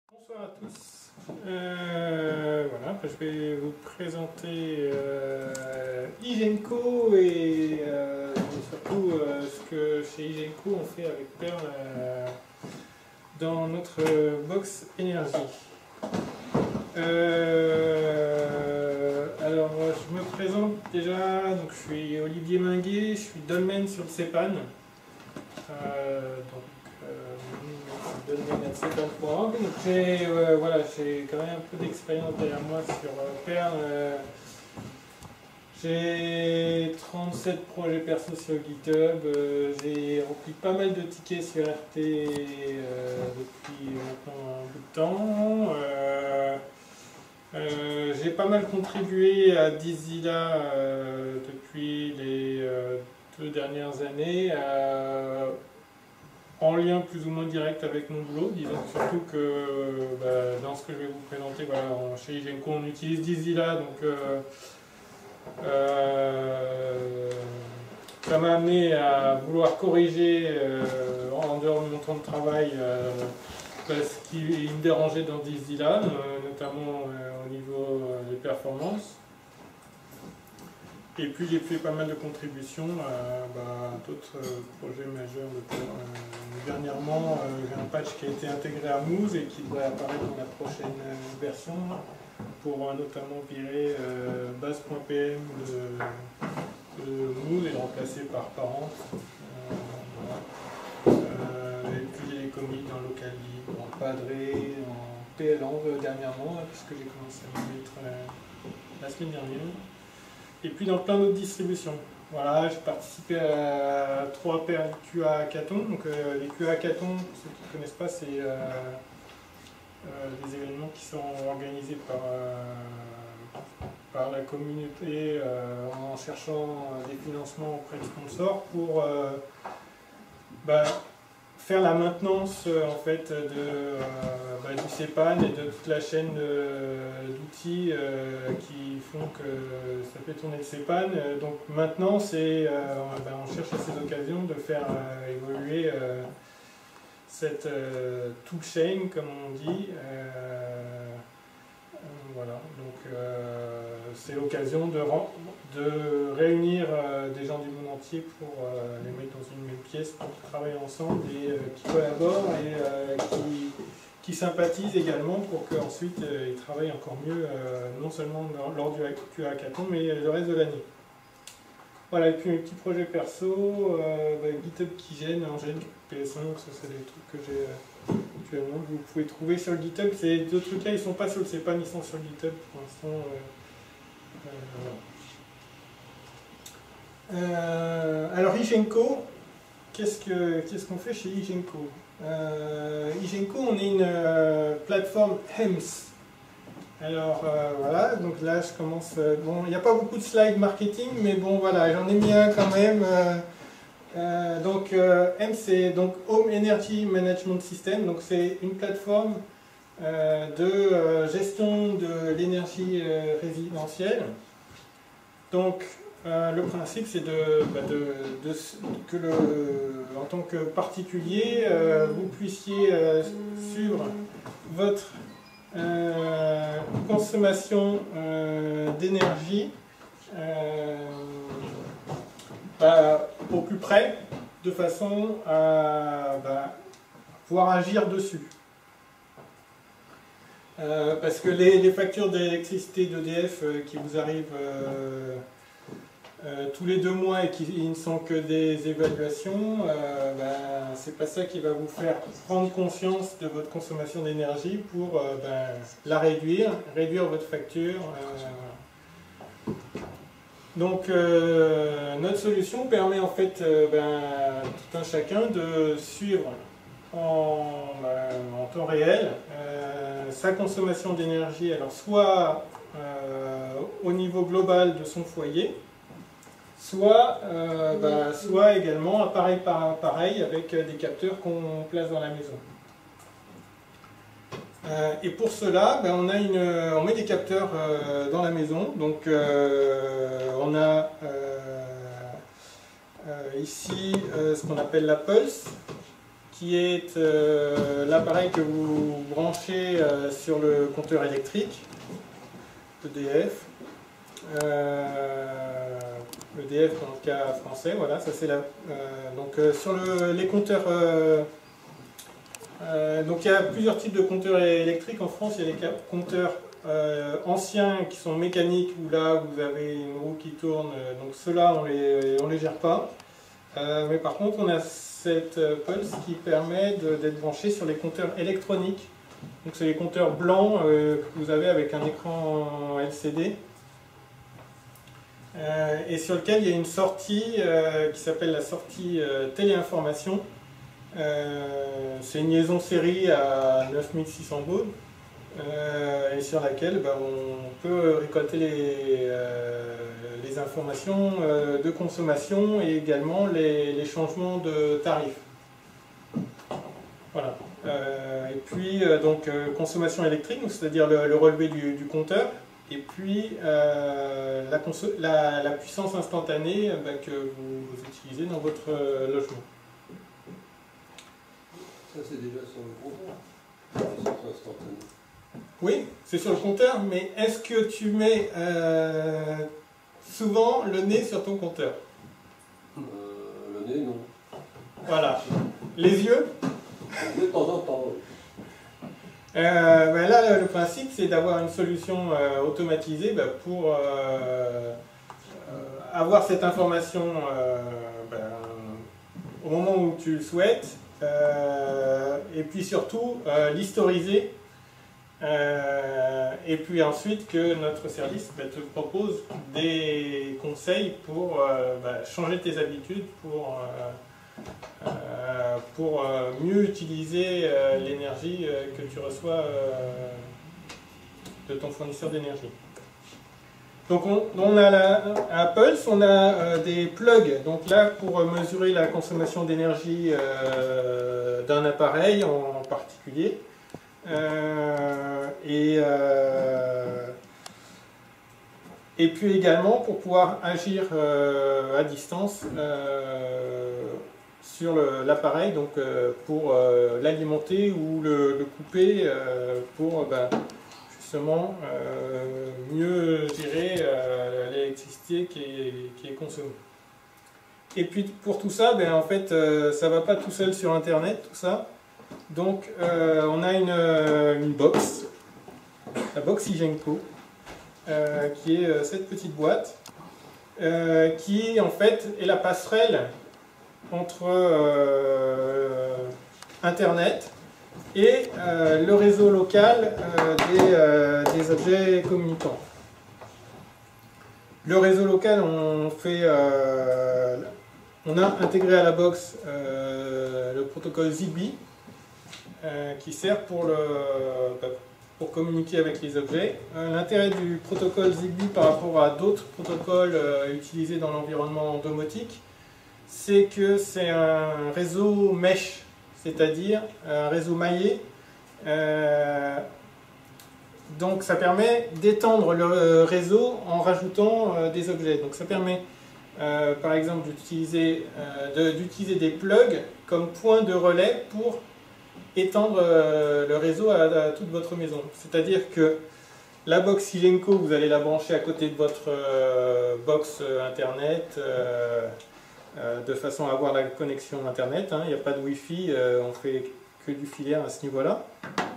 Bonsoir à tous. Voilà, je vais vous présenter Igenco et surtout ce que chez Igenco on fait avec Perl dans notre box énergie. Alors, je me présente déjà. Donc, je suis Olivier Minguet, je suis dolmen sur le CEPAN. Dolmen à CEPAN.org. Donc, j'ai quand même un peu d'expérience derrière moi sur Perl. J'ai 37 projets perso sur GitHub, j'ai rempli pas mal de tickets sur RT depuis maintenant un bout de temps. J'ai pas mal contribué à Dizilla depuis les 2 dernières années, en lien plus ou moins direct avec mon boulot. Disons surtout que dans ce que je vais vous présenter, voilà, chez Igenco on utilise Dizilla, donc ça m'a amené à vouloir corriger en dehors de mon temps de travail ce qui me dérangeait dans Dizilla, notamment au niveau des performances. Et puis j'ai fait pas mal de contributions à d'autres projets majeurs. Dernièrement, j'ai un patch qui a été intégré à Moose et qui devrait apparaître dans la prochaine version, pour notamment virer base.pm de Moose et le remplacer par Parent. Et puis j'ai les commits en local libre, en Padre, en PLang dernièrement, puisque j'ai commencé à me mettre la semaine dernière. Et puis dans plein d'autres distributions. Voilà, j'ai participé à 3 Perl QA hackathons. Donc les QA hackathons, pour ceux qui ne connaissent pas, c'est des événements qui sont organisés par la communauté en cherchant des financements auprès de sponsors pour faire la maintenance en fait du CEPAN et de toute la chaîne d'outils qui font que ça fait tourner le CEPAN. Donc maintenant, on cherche à ces occasions de faire évoluer cette toolchain, comme on dit. Voilà, donc c'est l'occasion de réunir des gens du monde entier pour les mettre dans une même pièce pour travailler ensemble et qui collaborent et qui sympathisent également pour qu'ensuite ils travaillent encore mieux, non seulement lors du hackathon, mais le reste de l'année. Voilà, et puis mes petits projets perso, GitHub qui gêne, en gêne PS5, ça c'est des trucs que j'ai actuellement, que vous pouvez trouver sur GitHub. Ces deux trucs-là, ils sont pas sur le CEPAN, ils sont sur GitHub pour l'instant. Alors Igenco, qu'est-ce qu'on fait chez Igenco? Igenco, on est une plateforme HEMS. Alors voilà, donc là je commence. Bon, il n'y a pas beaucoup de slides marketing, mais bon voilà, j'en ai mis un quand même. HEMS, c'est donc Home Energy Management System, donc c'est une plateforme de gestion de l'énergie résidentielle. Donc le principe c'est que en tant que particulier, vous puissiez suivre votre consommation d'énergie au plus près, de façon à pouvoir agir dessus. Parce que les factures d'électricité d'EDF qui vous arrivent tous les 2 mois et qui ne sont que des évaluations, c'est pas ça qui va vous faire prendre conscience de votre consommation d'énergie pour la réduire votre facture. Donc notre solution permet en fait tout un chacun de suivre en temps réel sa consommation d'énergie, alors soit au niveau global de son foyer, soit également appareil par appareil avec des capteurs qu'on place dans la maison. Et pour cela, on met des capteurs dans la maison. Donc on a ici ce qu'on appelle la pulse, qui est l'appareil que vous branchez sur le compteur électrique, EDF. EDF dans le cas français, voilà, ça c'est la. Donc sur les compteurs. Donc il y a plusieurs types de compteurs électriques en France. Il y a les compteurs anciens qui sont mécaniques, où là vous avez une roue qui tourne, donc ceux-là on les gère pas. Mais par contre on a cette pulse qui permet d'être branché sur les compteurs électroniques. Donc c'est les compteurs blancs que vous avez avec un écran LCD. Et sur lequel il y a une sortie qui s'appelle la sortie téléinformation. C'est une liaison série à 9600 bauds et sur laquelle on peut récolter les informations de consommation et également les changements de tarifs. Voilà. Et puis donc consommation électrique, c'est-à-dire le relevé du compteur. Et puis la puissance instantanée que vous utilisez dans votre logement. Ça c'est déjà sur le compteur, la puissance instantanée. Oui, c'est sur le compteur, mais est-ce que tu mets souvent le nez sur ton compteur? Le nez, non. Voilà. Les yeux? De temps en temps, oui. Là, le principe, c'est d'avoir une solution automatisée pour avoir cette information au moment où tu le souhaites, et puis surtout l'historiser, et puis ensuite que notre service te propose des conseils pour changer tes habitudes, pour mieux utiliser l'énergie que tu reçois de ton fournisseur d'énergie. Donc on a à Pulse, on a des plugs, donc là pour mesurer la consommation d'énergie d'un appareil en particulier. Et puis également pour pouvoir agir à distance sur l'appareil, donc pour l'alimenter ou le couper pour justement mieux gérer l'électricité qui est consommée. Et puis pour tout ça, en fait, ça ne va pas tout seul sur Internet, tout ça. Donc on a une box, la box Igenco, qui est cette petite boîte, qui en fait est la passerelle entre Internet et le réseau local des objets communicants. Le réseau local, on a intégré à la box le protocole Zigbee qui sert pour communiquer avec les objets. L'intérêt du protocole Zigbee par rapport à d'autres protocoles utilisés dans l'environnement domotique, c'est que c'est un réseau mesh, c'est-à-dire un réseau maillé. Donc ça permet d'étendre le réseau en rajoutant des objets. Donc ça permet par exemple d'utiliser des plugs comme point de relais pour étendre le réseau à toute votre maison. C'est-à-dire que la box Igenco, vous allez la brancher à côté de votre box Internet de façon à avoir la connexion Internet. Il n'y a pas de Wi-Fi, on fait que du filaire à ce niveau-là.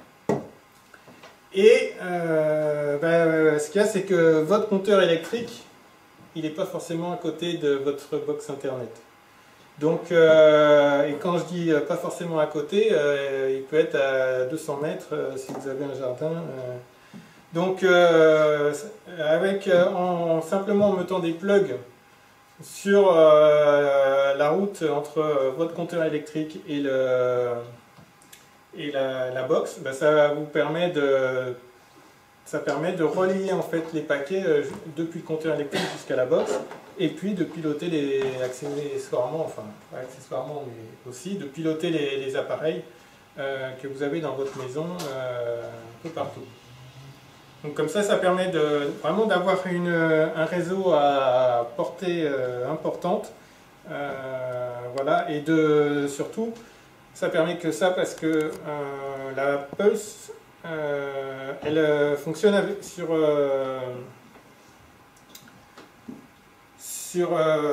Et ce qu'il y a, c'est que votre compteur électrique, il n'est pas forcément à côté de votre box Internet. Donc, et quand je dis pas forcément à côté, il peut être à 200 mètres si vous avez un jardin. Donc, simplement en mettant des plugs sur la route entre votre compteur électrique et la box, ça vous permet de relayer en fait les paquets depuis le compteur électrique jusqu'à la box, et puis de piloter accessoirement, mais aussi de piloter les appareils que vous avez dans votre maison un peu partout. Donc comme ça permet vraiment d'avoir un réseau à portée importante, voilà, et surtout Ça permet que ça parce que la Pulse, elle fonctionne sur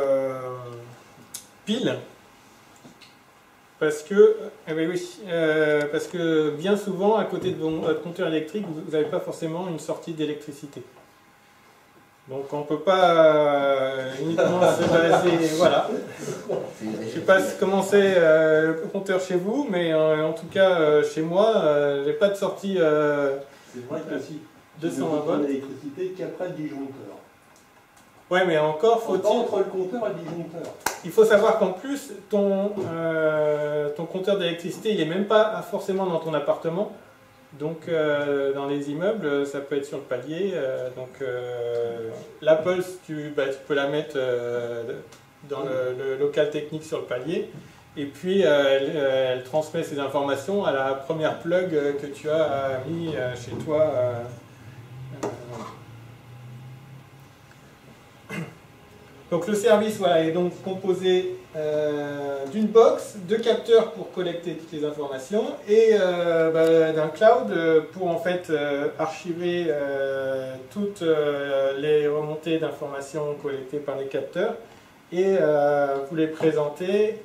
pile. Parce que, parce que bien souvent, à côté de votre compteur électrique, vous n'avez pas forcément une sortie d'électricité. Donc on ne peut pas uniquement se baser... Voilà. Je ne sais pas comment c'est le compteur chez vous, mais en tout cas, chez moi, j'ai pas de sortie c'est vrai que si 220 volts. L'électricité qu'après le disjoncteur. Ouais, mais encore faut-il... Entre le compteur et le disjoncteur. Il faut savoir qu'en plus, ton compteur d'électricité, il n'est même pas forcément dans ton appartement. Donc, dans les immeubles, ça peut être sur le palier. La Pulse, tu peux la mettre dans le local technique sur le palier. Et puis, elle transmet ces informations à la première plug que tu as mis chez toi. Donc le service est donc composé d'une box, de capteurs pour collecter toutes les informations et d'un cloud pour en fait archiver toutes les remontées d'informations collectées par les capteurs et vous les présenter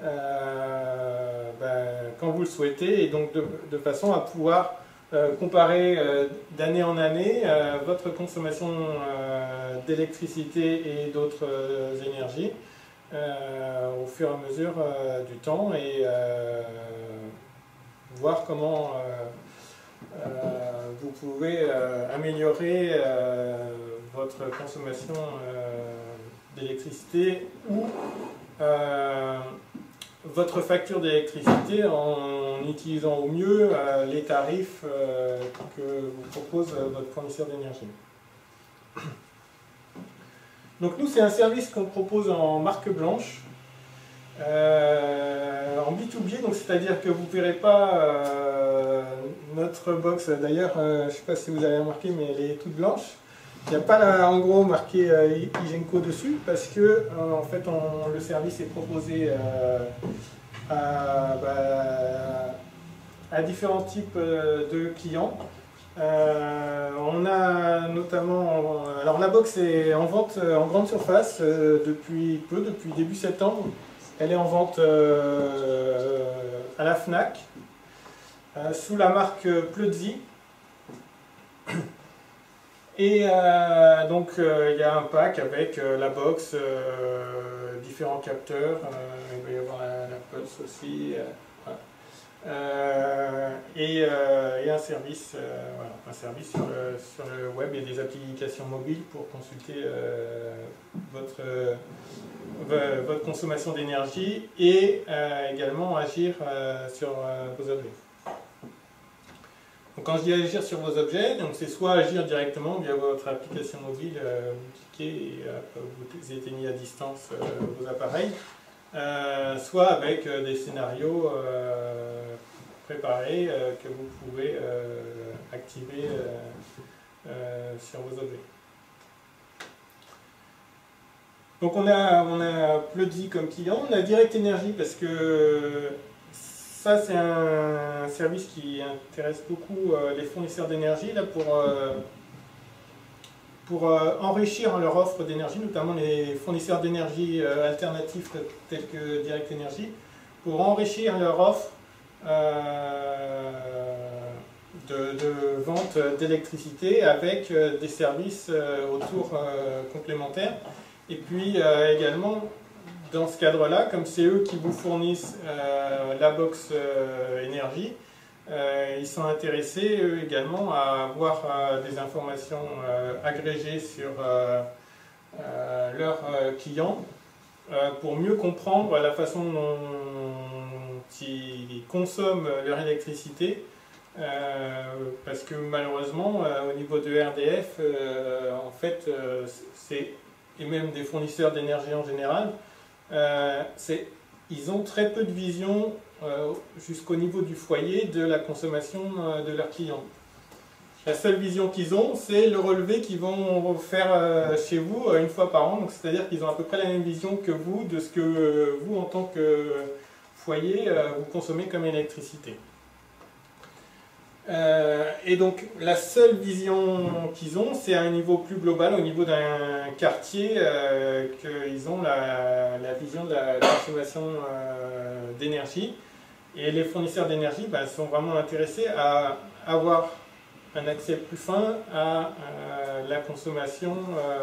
quand vous le souhaitez et donc de façon à pouvoir comparer d'année en année votre consommation d'électricité et d'autres énergies au fur et à mesure du temps et voir comment vous pouvez améliorer votre consommation d'électricité ou votre facture d'électricité en utilisant au mieux les tarifs que vous propose votre fournisseur d'énergie. Donc nous, c'est un service qu'on propose en marque blanche, en B2B, donc c'est-à-dire que vous ne verrez pas notre box. D'ailleurs, je ne sais pas si vous avez remarqué, mais elle est toute blanche. Il n'y a pas en gros marqué Igenco dessus parce que en fait le service est proposé à différents types de clients. On a notamment, alors la box est en vente en grande surface depuis début septembre. Elle est en vente à la Fnac sous la marque Pleuzy. Et donc il y a un pack avec la box, différents capteurs, il va y avoir la Pulse aussi, et un service, un service sur le web et des applications mobiles pour consulter votre consommation d'énergie et également agir sur vos objets. Donc quand je dis agir sur vos objets, c'est soit agir directement via votre application mobile, vous cliquez et vous éteignez à distance vos appareils, soit avec des scénarios préparés que vous pouvez activer sur vos objets. Donc on a Pleuzy comme client, on a Direct Energy parce que ça, c'est un service qui intéresse beaucoup les fournisseurs d'énergie pour enrichir leur offre d'énergie, notamment les fournisseurs d'énergie alternatifs tels que Direct Energy, pour enrichir leur offre de vente d'électricité avec des services autour complémentaires. Et puis également, dans ce cadre-là, comme c'est eux qui vous fournissent la box énergie, ils sont intéressés eux également à avoir des informations agrégées sur leurs clients pour mieux comprendre la façon dont ils consomment leur électricité. Parce que malheureusement, au niveau de RDF, en fait, et même des fournisseurs d'énergie en général, ils ont très peu de vision jusqu'au niveau du foyer de la consommation de leurs clients. La seule vision qu'ils ont, c'est le relevé qu'ils vont faire chez vous une fois par an. C'est-à-dire qu'ils ont à peu près la même vision que vous de ce que vous, en tant que foyer vous consommez comme électricité. Et donc la seule vision qu'ils ont, c'est à un niveau plus global, au niveau d'un quartier, qu'ils ont la vision de la consommation d'énergie. Et les fournisseurs d'énergie sont vraiment intéressés à avoir un accès plus fin à la consommation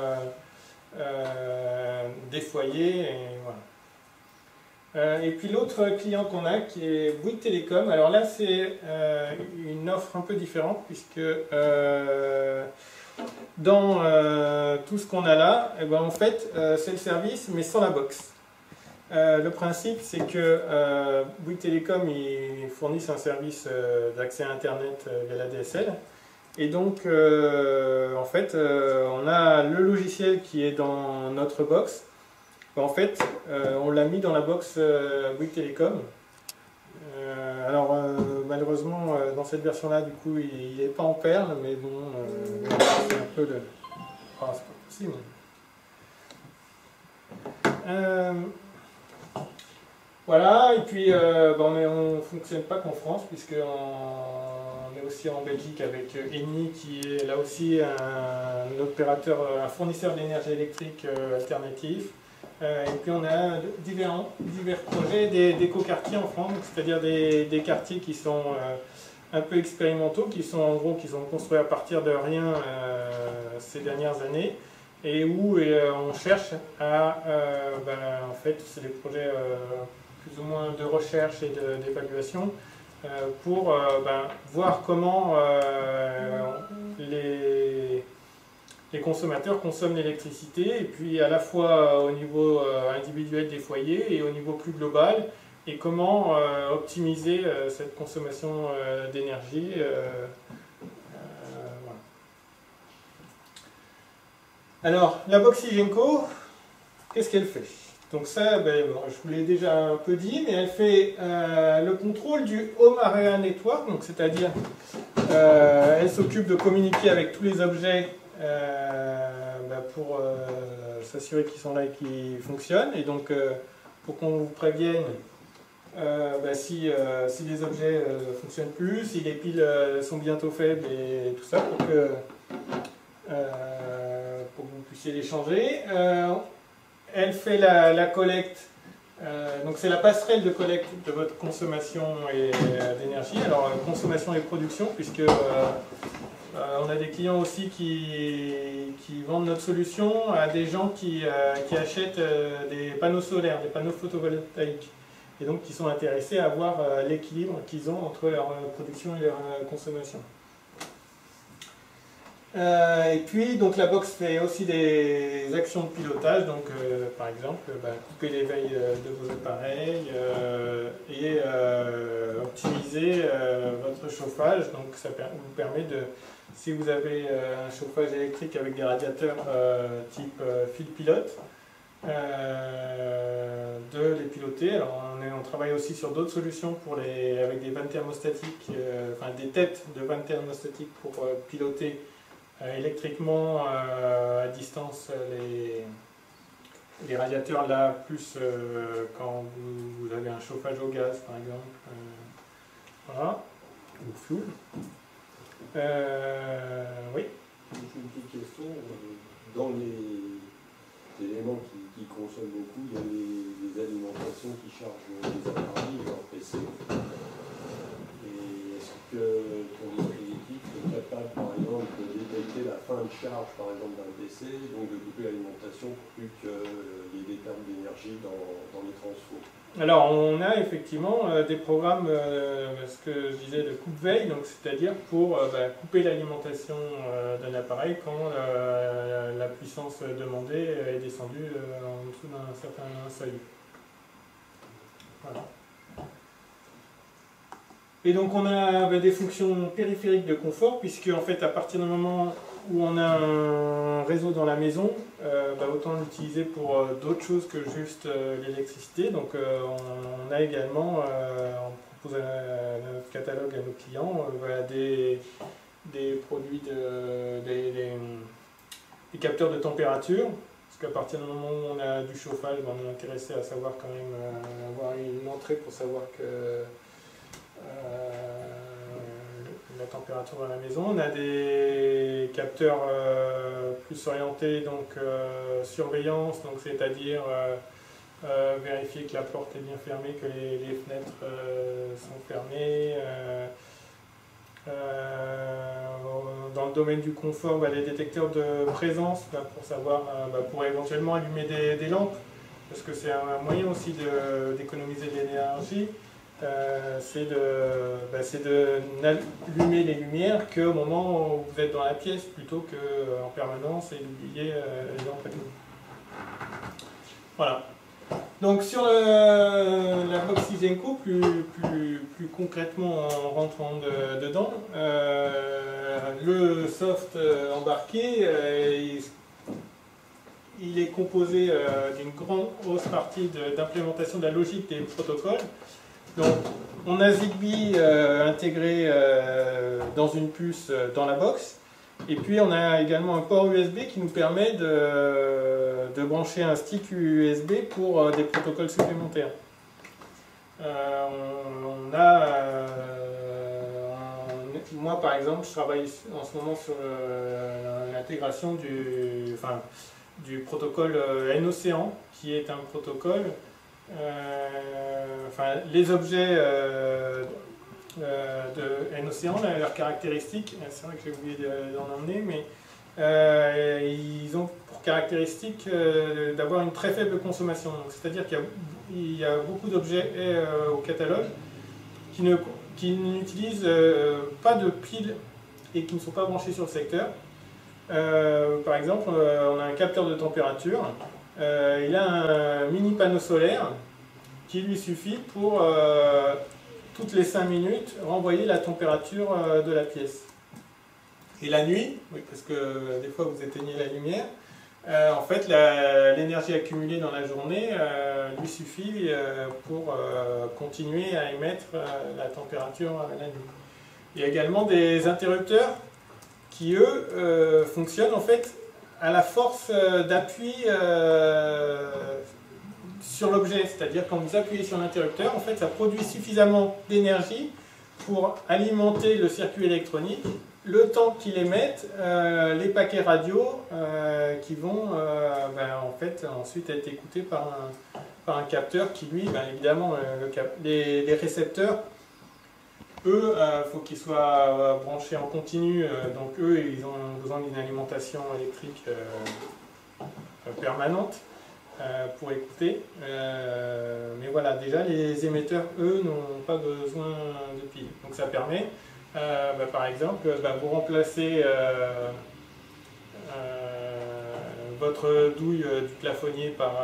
des foyers. Et, voilà. Et puis l'autre client qu'on a qui est Bouygues Télécom. Alors là c'est une offre un peu différente puisque dans tout ce qu'on a là, eh ben, en fait c'est le service mais sans la box. Le principe, c'est que Bouygues Télécom ils fournissent un service d'accès à Internet via la DSL. Et donc, en fait, on a le logiciel qui est dans notre box. En fait, on l'a mis dans la box Bouygues Télécom. Alors, malheureusement, dans cette version-là, du coup, il n'est pas en perles, mais bon, c'est un peu de... Oh, c'est pas possible. Voilà, et puis on ne fonctionne pas qu'en France, puisqu'on est aussi en Belgique avec Eni, qui est là aussi un opérateur, un fournisseur d'énergie électrique alternatif. Et puis on a divers projets d'éco-quartiers en France, c'est-à-dire des quartiers qui sont un peu expérimentaux, qui sont construits à partir de rien ces dernières années, et où on cherche à, en fait, c'est des projets plus ou moins de recherche et d'évaluation pour voir comment les consommateurs consomment l'électricité, et puis à la fois au niveau individuel des foyers et au niveau plus global, et comment optimiser cette consommation d'énergie. Voilà. Alors, la box Igenco, qu'est-ce qu'elle fait? Donc ça, bon, je vous l'ai déjà un peu dit, mais elle fait le contrôle du Home Area Network, donc c'est-à-dire elle s'occupe de communiquer avec tous les objets pour s'assurer qu'ils sont là et qu'ils fonctionnent, et donc pour qu'on vous prévienne si les objets ne fonctionnent plus, si les piles sont bientôt faibles et tout ça, pour que vous puissiez les changer. Elle fait la collecte, donc c'est la passerelle de collecte de votre consommation d'énergie. Alors consommation et production, puisque on a des clients aussi qui vendent notre solution à des gens qui achètent des panneaux solaires, des panneaux photovoltaïques, et donc qui sont intéressés à voir l'équilibre qu'ils ont entre leur production et leur consommation. Et puis donc la box fait aussi des actions de pilotage, donc par exemple couper les veilles de vos appareils et optimiser votre chauffage. Donc ça vous permet de, si vous avez un chauffage électrique avec des radiateurs type fil pilote, de les piloter. Alors on travaille aussi sur d'autres solutions avec des vannes thermostatiques, des têtes de vannes thermostatiques pour piloter électriquement à distance les radiateurs là, plus quand vous avez un chauffage au gaz par exemple, voilà, ou fuel. Oui. Une petite question, dans les éléments qui consomment beaucoup, il y a les alimentations qui chargent les appareils, leur PC. Et est-ce que ton dispositif est capable, par exemple, de détecter la fin de charge, par exemple, d'un PC, donc de couper l'alimentation pour plus qu'il y ait des pertes d'énergie dans les transfos? Alors, on a effectivement des programmes, ce que je disais, de coupe-veille, donc c'est-à-dire pour couper l'alimentation d'un appareil quand la puissance demandée est descendue en dessous d'un certain seuil. Voilà. Et donc on a des fonctions périphériques de confort, puisque en fait à partir du moment où on a un réseau dans la maison, autant l'utiliser pour d'autres choses que juste l'électricité. Donc on a également, on propose à notre catalogue à nos clients des produits, des capteurs de température, parce qu'à partir du moment où on a du chauffage, ben, on est intéressé à savoir quand même avoir une entrée pour savoir que la température dans la maison. On a des capteurs plus orientés, donc surveillance, donc c'est-à-dire vérifier que la porte est bien fermée, que les fenêtres sont fermées. Dans le domaine du confort, les détecteurs de présence pour savoir, pour éventuellement allumer des lampes, parce que c'est un moyen aussi d'économiser de l'énergie. C'est d'allumer les lumières qu'au moment où vous êtes dans la pièce plutôt qu'en permanence et d'oublier les lampes allumées. Voilà. Donc sur la box Izenco, plus concrètement en rentrant dedans, le soft embarqué, il est composé d'une grande grosse partie d'implémentation de la logique des protocoles. Donc on a Zigbee intégré dans une puce dans la box. Et puis on a également un port USB qui nous permet de brancher un stick USB pour des protocoles supplémentaires. Moi par exemple, je travaille en ce moment sur l'intégration du protocole N-Océan, qui est un protocole, les objets de N-Océan, leurs caractéristiques, c'est vrai que j'ai oublié d'en emmener, mais ils ont pour caractéristique d'avoir une très faible consommation. C'est-à-dire qu'il y a beaucoup d'objets au catalogue qui n'utilisent pas de piles et qui ne sont pas branchés sur le secteur. Par exemple, on a un capteur de température, il a un mini panneau solaire qui lui suffit pour toutes les 5 minutes renvoyer la température de la pièce. Et la nuit, oui, parce que des fois vous éteignez la lumière, en fait l'énergie accumulée dans la journée lui suffit pour continuer à émettre la température la nuit. Il y a également des interrupteurs qui eux fonctionnent en fait à la force d'appui sur l'objet, c'est-à-dire quand vous appuyez sur l'interrupteur, en fait ça produit suffisamment d'énergie pour alimenter le circuit électronique, le temps qu'il émette les paquets radio qui vont en fait ensuite être écoutés par un capteur qui lui, évidemment les récepteurs, eux, faut qu'ils soient branchés en continu, donc eux ils ont besoin d'une alimentation électrique permanente pour écouter, mais voilà, déjà les émetteurs eux n'ont pas besoin de piles, donc ça permet par exemple vous remplacez votre douille du plafonnier par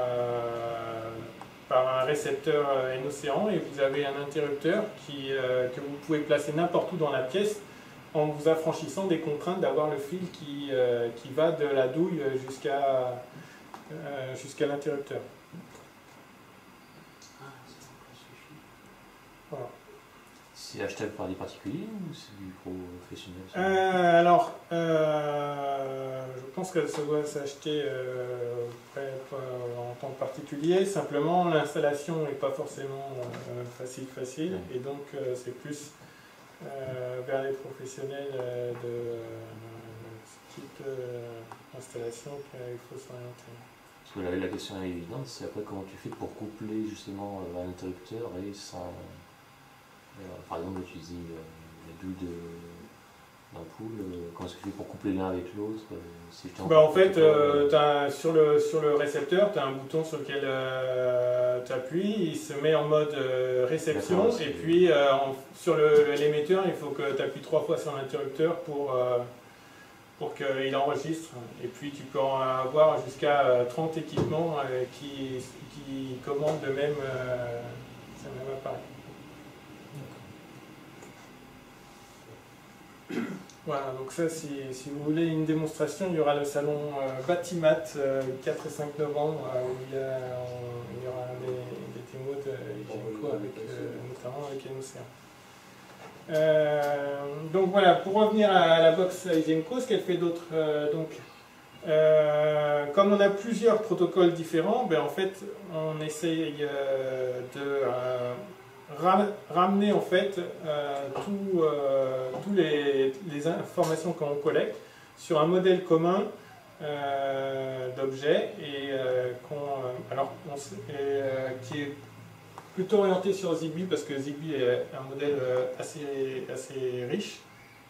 un récepteur N-Océan et vous avez un interrupteur que vous pouvez placer n'importe où dans la pièce en vous affranchissant des contraintes d'avoir le fil qui va de la douille jusqu'à l'interrupteur. Voilà. C'est achetable par des particuliers ou c'est du professionnel? Je pense que ça doit s'acheter en tant que particulier. Simplement, l'installation n'est pas forcément facile, et donc c'est plus vers les professionnels de ce type d'installation qu'il faut s'orienter. Parce que la question est évidente, c'est après comment tu fais pour coupler justement un interrupteur et sans... par exemple, utiliser la douille d'ampoule, comment est-ce que tu fais pour coupler l'un avec l'autre? En fait, sur le récepteur, tu as un bouton sur lequel tu appuies, il se met en mode réception, et puis sur l'émetteur, il faut que tu appuies 3 fois sur l'interrupteur pour qu'il enregistre. Et puis tu peux en avoir jusqu'à 30 équipements qui commandent le même appareil. Voilà, donc ça, si vous voulez une démonstration, il y aura le salon Batimat 4 et 5 novembre où il y aura des démos de Izenco notamment avec N-Océan. Donc voilà, pour revenir à la box Izenco, ce qu'elle fait d'autre, Comme on a plusieurs protocoles différents, ben, en fait, on essaye de ramener en fait tous les informations qu'on collecte sur un modèle commun d'objets et qui est plutôt orienté sur Zigbee parce que Zigbee est un modèle assez riche.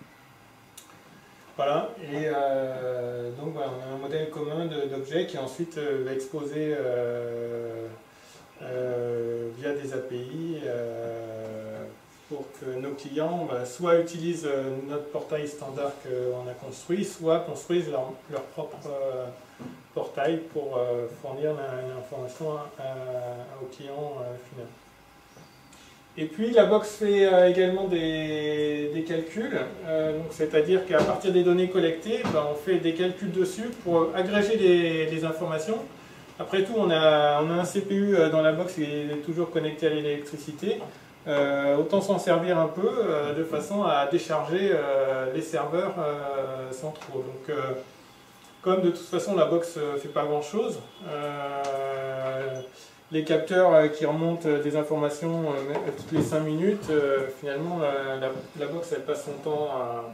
Voilà, et donc voilà, on a un modèle commun d'objets qui ensuite va exposer via des API pour que nos clients soit utilisent notre portail standard qu'on a construit, soit construisent leur propre portail pour fournir l'information au client final. Et puis la box fait également des calculs, c'est-à-dire qu'à partir des données collectées, on fait des calculs dessus pour agréger les informations. Après tout, on a un CPU dans la box qui est toujours connecté à l'électricité. Autant s'en servir un peu de façon à décharger les serveurs centraux. Donc, comme de toute façon la box ne fait pas grand chose, les capteurs qui remontent des informations toutes les 5 minutes, finalement la box elle passe son temps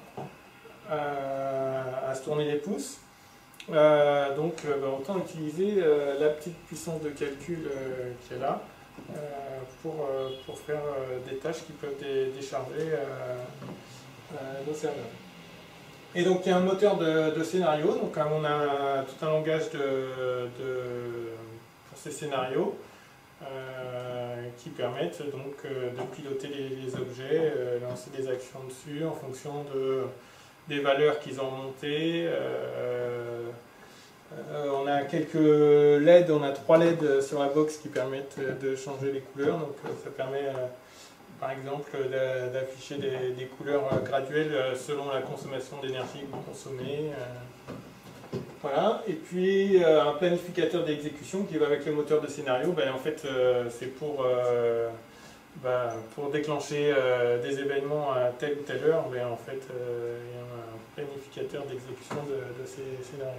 à se tourner les pouces. Donc autant utiliser la petite puissance de calcul qui est là pour faire des tâches qui peuvent décharger nos serveurs. Et donc il y a un moteur de scénario, donc on a tout un langage pour ces scénarios qui permettent donc de piloter les objets, lancer des actions dessus en fonction des valeurs qu'ils ont montées. On a quelques LED, on a 3 LED sur la box qui permettent de changer les couleurs, donc ça permet par exemple d'afficher des couleurs graduelles selon la consommation d'énergie que vous consommez. Voilà. Et puis un planificateur d'exécution qui va avec le moteur de scénario, en fait c'est pour déclencher des événements à telle ou telle heure, en fait il y a un planificateur d'exécution de ces scénarios.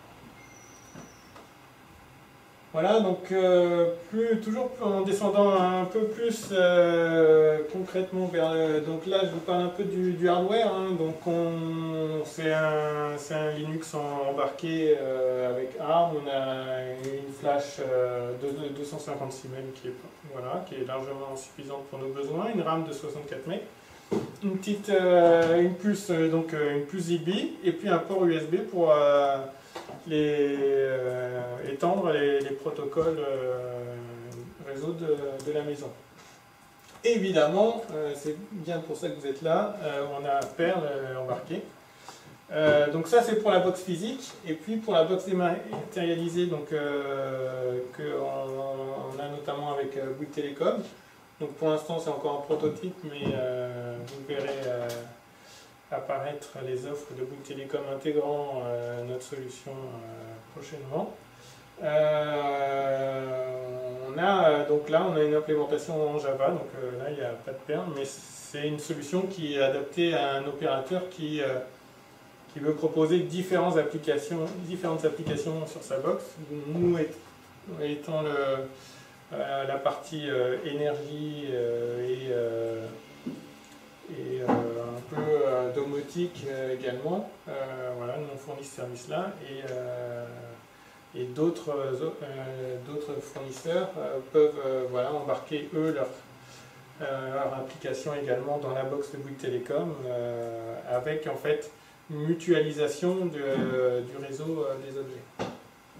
Voilà, donc toujours en descendant un peu plus concrètement donc là je vous parle un peu du hardware, hein, donc c'est un Linux embarqué avec ARM, on a une flash de 256 MB qui est largement suffisante pour nos besoins, une RAM de 64 MB, une puce Zigbee et puis un port USB pour étendre les protocoles réseau de la maison. Évidemment, c'est bien pour ça que vous êtes là, on a Perl embarqué. Donc ça c'est pour la box physique, et puis pour la box dématérialisée qu'on a notamment avec Bouygues Telecom. Donc pour l'instant c'est encore un prototype, mais vous verrez apparaître les offres de Bouygues Telecom intégrant notre solution prochainement. Donc là on a une implémentation en Java, donc là il n'y a pas de Perl, mais c'est une solution qui est adaptée à un opérateur qui veut proposer différentes applications sur sa box. Nous étant la partie énergie et un peu domotique également. Voilà, nous on fournit ce service-là et d'autres fournisseurs peuvent embarquer eux leur application également dans la box de Bouygues Telecom avec en fait une mutualisation du réseau des objets.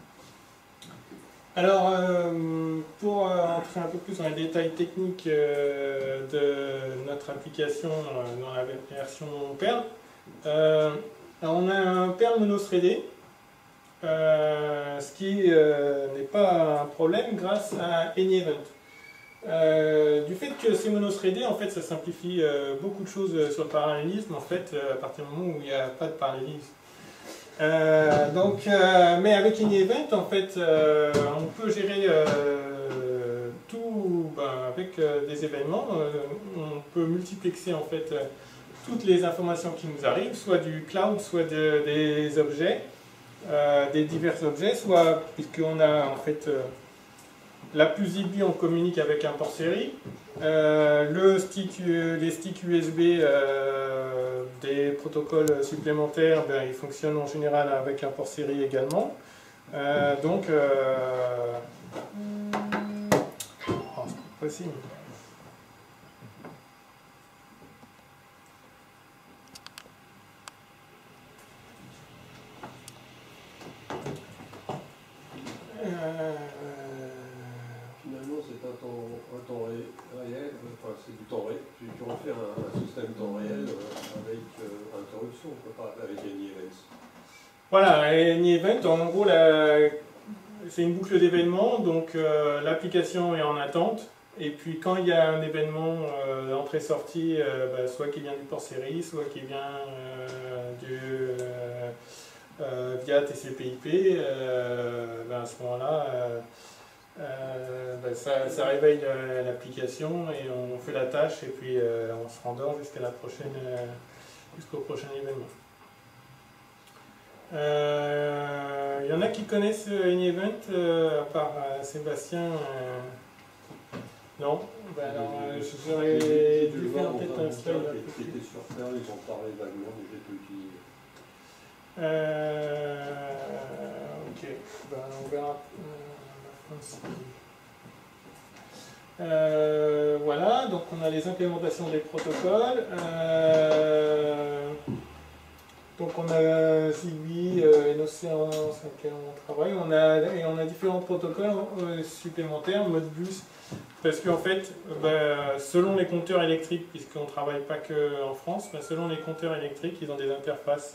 Alors, pour entrer un peu plus dans les détails techniques de notre application dans la version Perl, on a un Perl monothreadé, ce qui n'est pas un problème grâce à AnyEvent. Du fait que c'est monothreadé, en fait, ça simplifie beaucoup de choses sur le parallélisme, en fait, à partir du moment où il n'y a pas de parallélisme. Mais avec AnyEvent, en fait, on peut gérer tout avec des événements. On peut multiplexer en fait toutes les informations qui nous arrivent, soit du cloud, soit des objets, des divers objets, soit puisqu'on a en fait la plus ZigBee, on communique avec un port série, les sticks USB des protocoles supplémentaires, ben, ils fonctionnent en général avec un port série également. Donc, c'est pas possible. Finalement, c'est un temps réel, enfin c'est du temps réel. Tu refais un système temps réel avec interruption, pas avec any events. Voilà, any event, en gros, c'est une boucle d'événements, donc l'application est en attente. Et puis quand il y a un événement d'entrée-sortie, bah, soit qui vient du port série, soit qui vient via TCP/IP, ben à ce moment-là, ben ça réveille l'application et on fait la tâche et puis on se rendort jusqu'à jusqu'au prochain événement. Il y en a qui connaissent AnyEvent, à part Sébastien. Non, ben alors j'aurais dû faire peut-être un slide. Qui était sur Perl, ils en parlaient vaguement, mais j'ai tout utilisé. Ok, ben, on verra. Voilà, donc on a les implémentations des protocoles. Donc on a ZigBee, Enocean sur lequel on travaille. On a différents protocoles supplémentaires, Modbus, parce qu'en fait, selon les compteurs électriques, puisqu'on ne travaille pas qu'en France, selon les compteurs électriques, ils ont des interfaces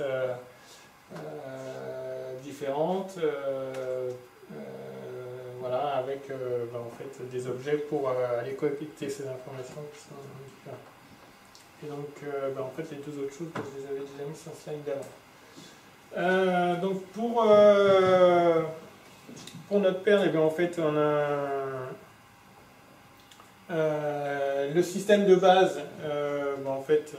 différentes, voilà, avec en fait, des objets pour aller collecter ces informations qui sont différentes. Et donc, en fait, les deux autres choses, je les avais déjà mis sur le slide d'avant. Donc, pour notre Perl, en fait, on a le système de base, en fait,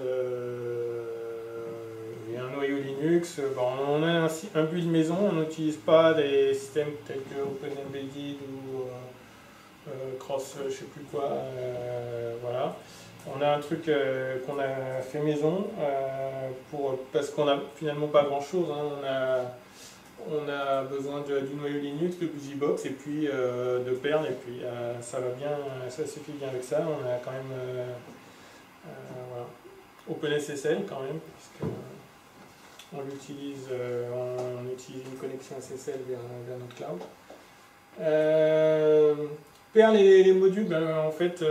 il y a un noyau Linux, on a un build maison, on n'utilise pas des systèmes tels que OpenEmbedded ou Cross, je ne sais plus quoi, voilà. On a un truc qu'on a fait maison, parce qu'on n'a finalement pas grand chose, hein. On a besoin du noyau Linux, de BusyBox et puis de Perl, et puis ça va bien, ça suffit bien avec ça. On a quand même voilà, OpenSSL quand même, puisque on utilise une connexion SSL vers notre cloud. Perl et les modules, en fait,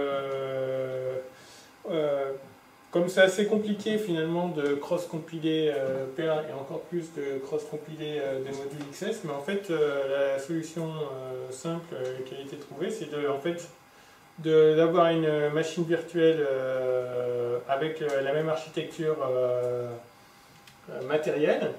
comme c'est assez compliqué finalement de cross-compiler Perl et encore plus de cross-compiler des modules XS, mais en fait la solution simple qui a été trouvée, c'est d'avoir une machine virtuelle avec la même architecture matérielle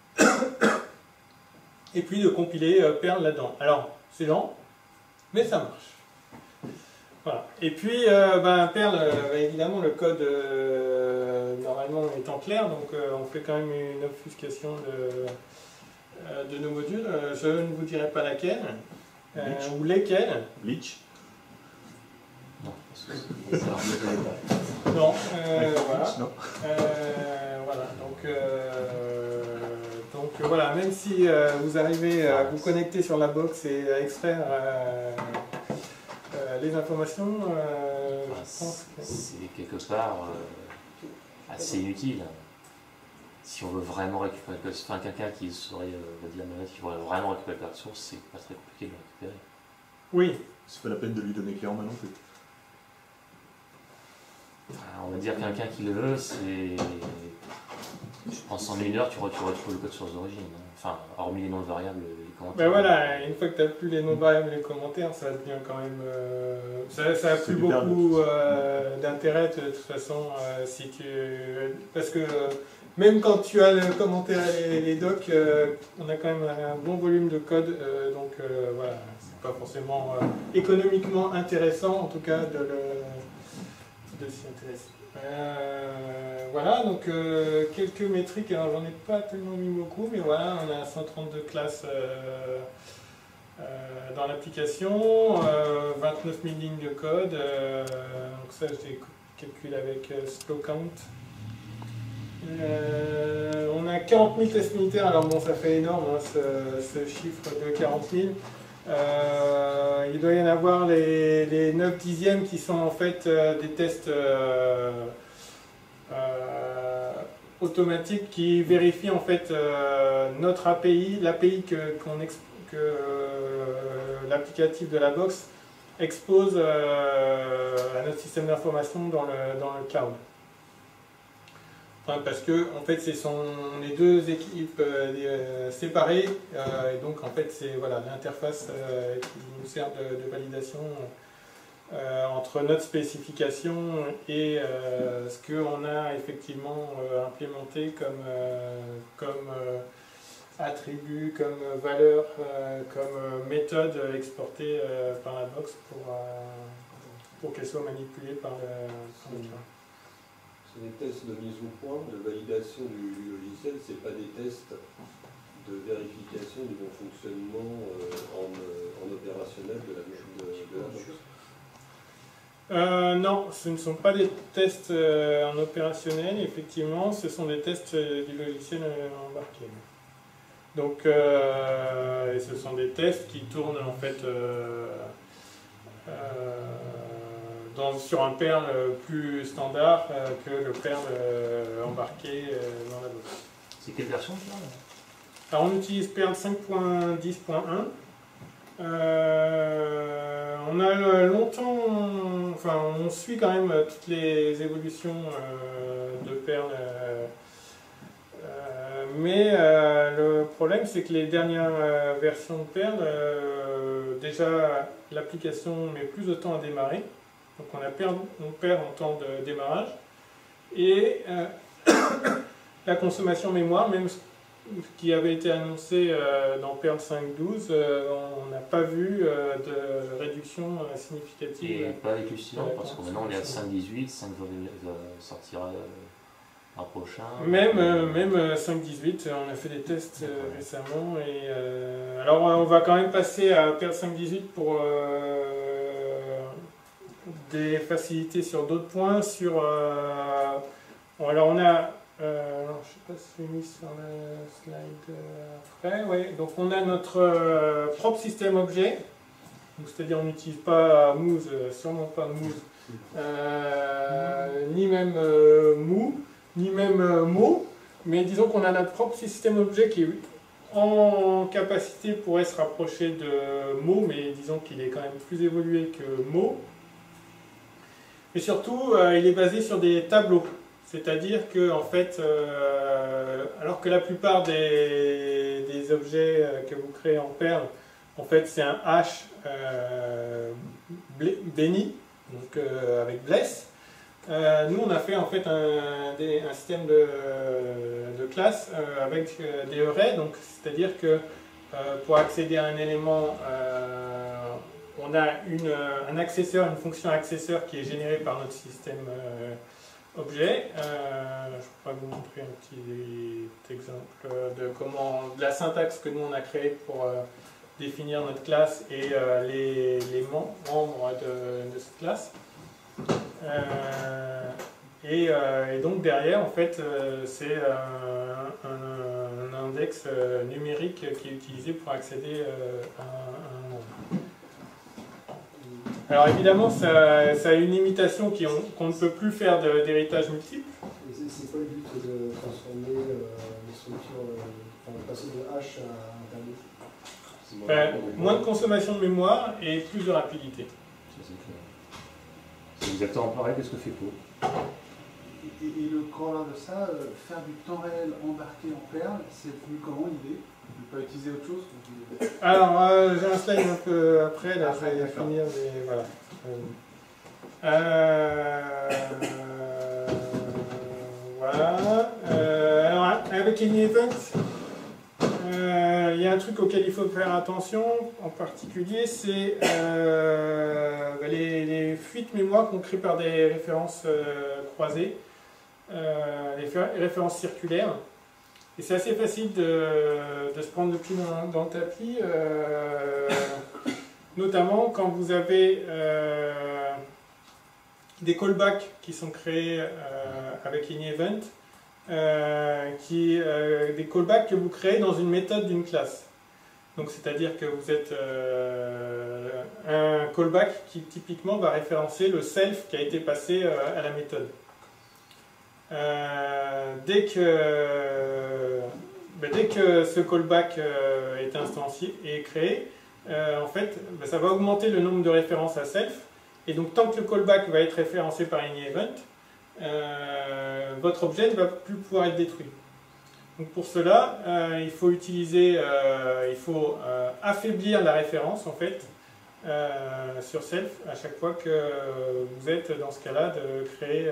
et puis de compiler Perl là-dedans. Alors c'est lent, mais ça marche. Voilà. Et puis, Perl, évidemment, le code normalement est en clair, donc on fait quand même une obfuscation de nos modules. Je ne vous dirai pas laquelle, ou lesquels. Bleach. Non, parce que ça ne Non, voilà. Non. Voilà, donc voilà, même si vous arrivez à vous connecter sur la box et à extraire les informations, je pense que... c'est quelque part assez inutile. Si on veut vraiment récupérer le code, enfin quelqu'un qui serait de la manette, qui voudrait vraiment récupérer la source, c'est pas très compliqué de le récupérer. Oui. C'est pas la peine de lui donner clé en main non plus. On va dire quelqu'un qui le veut, c'est... Je pense en 1 heure, tu retrouves le code source d'origine. Enfin, hormis les noms de variables, les commentaires. Ben voilà, une fois que tu n'as plus les noms de variables et les commentaires, ça devient quand même... ça n'a plus beaucoup d'intérêt de toute façon, si tu... Parce que même quand tu as le commentaire et les docs, on a quand même un bon volume de code, donc voilà, c'est pas forcément économiquement intéressant, en tout cas, de s'y intéresser. Voilà, donc quelques métriques, alors j'en ai pas tellement mis beaucoup, mais voilà, on a 132 classes dans l'application, 29 000 lignes de code, donc ça j'ai calculé avec slow count. On a 40 000 tests unitaires, alors bon, ça fait énorme hein, ce chiffre de 40 000. Il doit y en avoir les 9 dixièmes qui sont en fait des tests automatiques qui vérifient en fait notre API, l'API que l'applicatif de la box expose à notre système d'information dans le cloud. Enfin, parce que en fait, on est deux équipes séparées et donc en fait c'est voilà, l'interface qui nous sert de validation entre notre spécification et ce qu'on a effectivement implémenté comme attribut, comme valeur, comme méthode exportée par la box pour qu'elle soit manipulée par le cloud. C'est des tests de mise au point, de validation du logiciel, c'est pas des tests de vérification du bon fonctionnement en opérationnel de la box. Non, ce ne sont pas des tests en opérationnel, effectivement, ce sont des tests du logiciel embarqué. Donc, et ce sont des tests qui tournent en fait sur un Perl plus standard que le Perl embarqué dans la box. C'est quelle version là? Alors on utilise Perl 5.10.1. On a longtemps, enfin on suit quand même toutes les évolutions de Perl, mais le problème c'est que les dernières versions de Perl, déjà l'application met plus de temps à démarrer. Donc on perd en temps de démarrage et la consommation mémoire, même ce qui avait été annoncé dans Perl 5.12, on n'a pas vu de réduction significative. Et pas avec Lucien, parce que maintenant on est à 5.18, 5 sortira l'an prochain. Même 5.18, on a fait des tests récemment. Et, alors on va quand même passer à Perl 5.18 pour des facilités sur d'autres points. Alors on a, je ne sais pas si j'ai mis sur le slide après, ouais. Donc on a notre propre système objet, c'est-à-dire on n'utilise pas Moose, sûrement pas Moose, ni même Mou, ni même Mo, mais disons qu'on a notre propre système objet qui est en capacité pourrait se rapprocher de Mo, mais disons qu'il est quand même plus évolué que Mo. Et surtout, il est basé sur des tableaux. C'est-à-dire que, en fait, alors que la plupart des objets que vous créez en Perl, en fait, c'est un hash béni, donc avec bless. Nous, on a fait en fait un système de classe avec des arrays, donc c'est-à-dire que pour accéder à un élément, on a un accesseur, une fonction accesseur qui est générée par notre système objet. Je pourrais vous montrer un petit exemple de la syntaxe que nous on a créée pour définir notre classe et les membres de cette classe. Et donc derrière, en fait, c'est un index numérique qui est utilisé pour accéder à un nombre. Alors évidemment, ça a une limitation qu'on ne peut plus faire d'héritage multiple. Et c'est quoi le but de transformer les structures, passer de H à un tableau? Moins de consommation de mémoire et plus de rapidité. C'est exactement pareil que ce que fait Pau. Et le corollaire de ça, faire du temps réel embarqué en Perl, c'est venu comment l'idée? Ne pas utiliser autre chose? Alors, j'ai un slide un peu après, là je vais finir, mais voilà. Voilà. Alors, avec les events, il y a un truc auquel il faut faire attention, en particulier, c'est les fuites mémoire qu'on crée par des références croisées, les références circulaires. Et c'est assez facile de se prendre le pied dans le tapis, notamment quand vous avez des callbacks qui sont créés avec InEvent, des callbacks que vous créez dans une méthode d'une classe. Donc c'est-à-dire que vous êtes un callback qui typiquement va référencer le self qui a été passé à la méthode. Dès que ce callback est instancié et créé, en fait, ça va augmenter le nombre de références à self. Et donc tant que le callback va être référencé par InEvent, votre objet ne va plus pouvoir être détruit. Donc pour cela, il faut affaiblir la référence en fait sur self à chaque fois que vous êtes dans ce cas-là de créer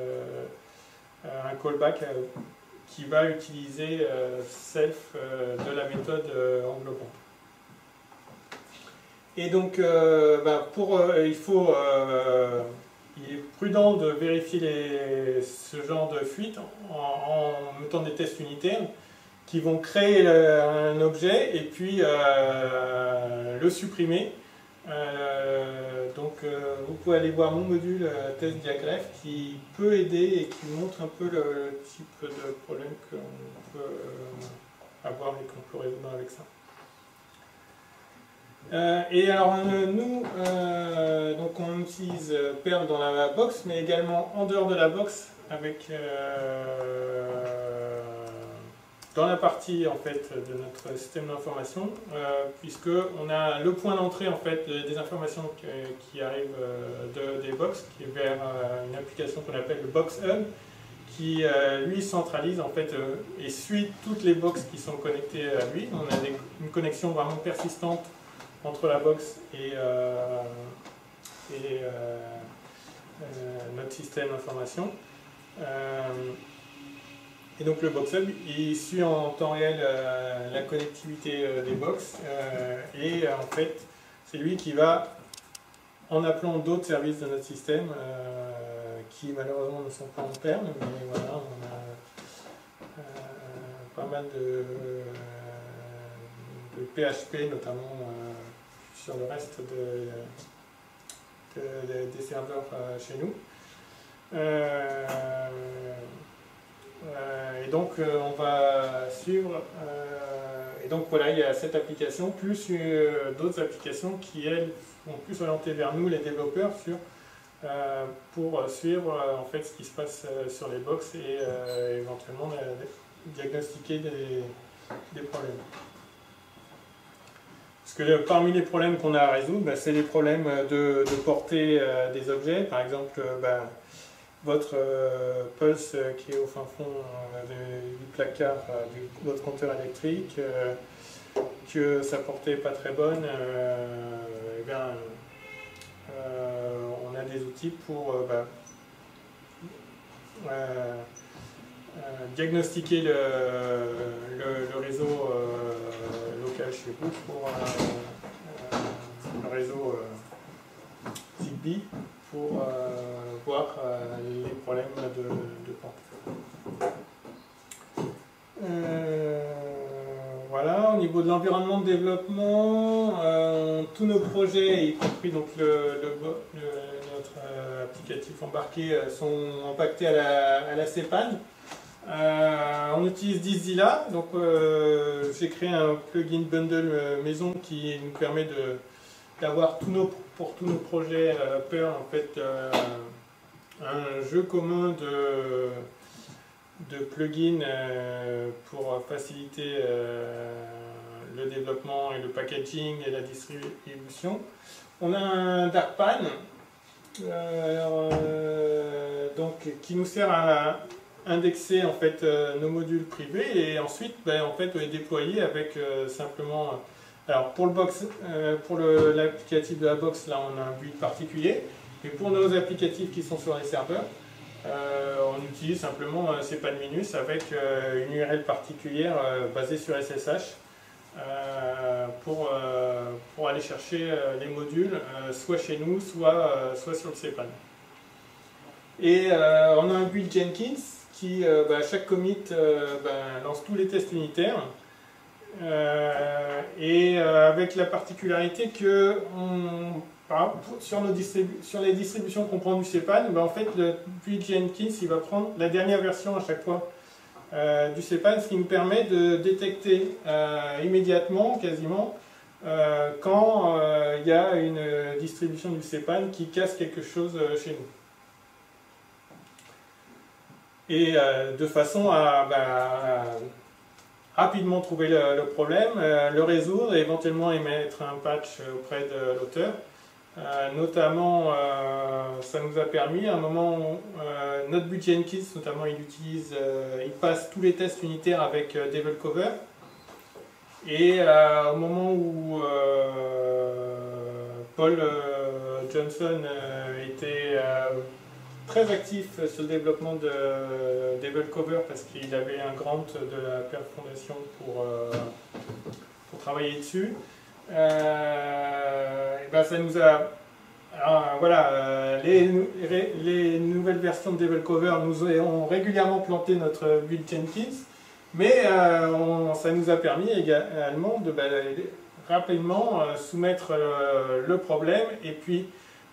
un callback qui va utiliser self de la méthode englobante. Et donc il est prudent de vérifier ce genre de fuite en mettant des tests unitaires qui vont créer un objet et puis le supprimer. Vous pouvez aller voir mon module test diagraph qui peut aider et qui montre un peu le type de problème qu'on peut avoir et qu'on peut résoudre avec ça. Et alors nous, donc on utilise Perl dans la box, mais également en dehors de la box, avec dans la partie en fait de notre système d'information, puisque on a le point d'entrée en fait des informations qui arrivent des box, qui est vers une application qu'on appelle le Box Hub, qui lui centralise en fait et suit toutes les box qui sont connectées à lui. On a une connexion vraiment persistante entre la box et notre système d'information. Et donc le Box Hub, il suit en temps réel la connectivité des box et en fait c'est lui qui va, en appelant d'autres services de notre système qui malheureusement ne sont pas en Perl, mais voilà, on a pas mal de PHP notamment sur le reste des serveurs chez nous. Et donc on va suivre, et donc voilà, il y a cette application, plus d'autres applications qui elles sont plus orientées vers nous les développeurs pour suivre en fait ce qui se passe sur les box et éventuellement diagnostiquer des problèmes. Parce que parmi les problèmes qu'on a à résoudre, c'est les problèmes de porter des objets, par exemple votre pulse qui est au fin fond du placard de votre compteur électrique, que sa portée n'est pas très bonne, on a des outils pour diagnostiquer le réseau local chez vous pour le réseau Zigbee pour voir les problèmes de porte. Voilà, au niveau de l'environnement de développement, tous nos projets, y compris donc notre applicatif embarqué, sont empaquetés à la CPAN. On utilise Dizilla, donc j'ai créé un plugin bundle maison qui nous permet d'avoir pour tous nos projets Perl en fait un jeu commun de plugins pour faciliter le développement et le packaging et la distribution. On a un Darkpan qui nous sert à indexer en fait nos modules privés et ensuite en fait les déployer avec simplement alors pour l'applicatif de la box, là on a un build particulier, et pour nos applicatifs qui sont sur les serveurs, on utilise simplement cPanminus avec une URL particulière basée sur SSH pour aller chercher les modules soit chez nous, soit sur le cPan. Et on a un build Jenkins qui, à chaque commit, lance tous les tests unitaires. Avec la particularité que sur les distributions qu'on prend du cPanne, en fait, le build Jenkins il va prendre la dernière version à chaque fois du cPanne, ce qui nous permet de détecter immédiatement, quasiment, quand il y a une distribution du cPanne qui casse quelque chose chez nous. Et de façon à rapidement trouver le problème, le résoudre et éventuellement émettre un patch auprès de l'auteur. Notamment, ça nous a permis, à un moment où notre build Jenkins, notamment, il passe tous les tests unitaires avec Develcover. Et au moment où Paul Johnson était très actif sur le développement de Develcover parce qu'il avait un grant de la Perl Foundation pour travailler dessus, ça nous a... les nouvelles versions de Develcover nous ont régulièrement planté notre build Jenkins, mais ça nous a permis également de rapidement soumettre le problème et puis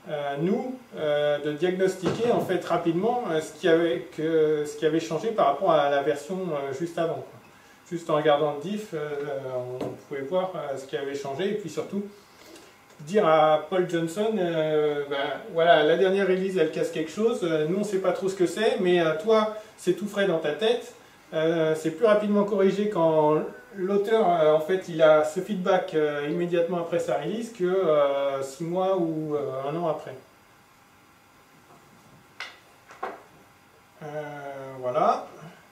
de diagnostiquer en fait rapidement ce qui avait changé par rapport à la version juste avant. Juste en regardant le diff, on pouvait voir ce qui avait changé et puis surtout dire à Paul Johnson, la dernière release elle casse quelque chose, nous on ne sait pas trop ce que c'est, mais toi c'est tout frais dans ta tête, c'est plus rapidement corrigé quand l'auteur en fait il a ce feedback immédiatement après sa release que 6 mois ou 1 an après. Voilà.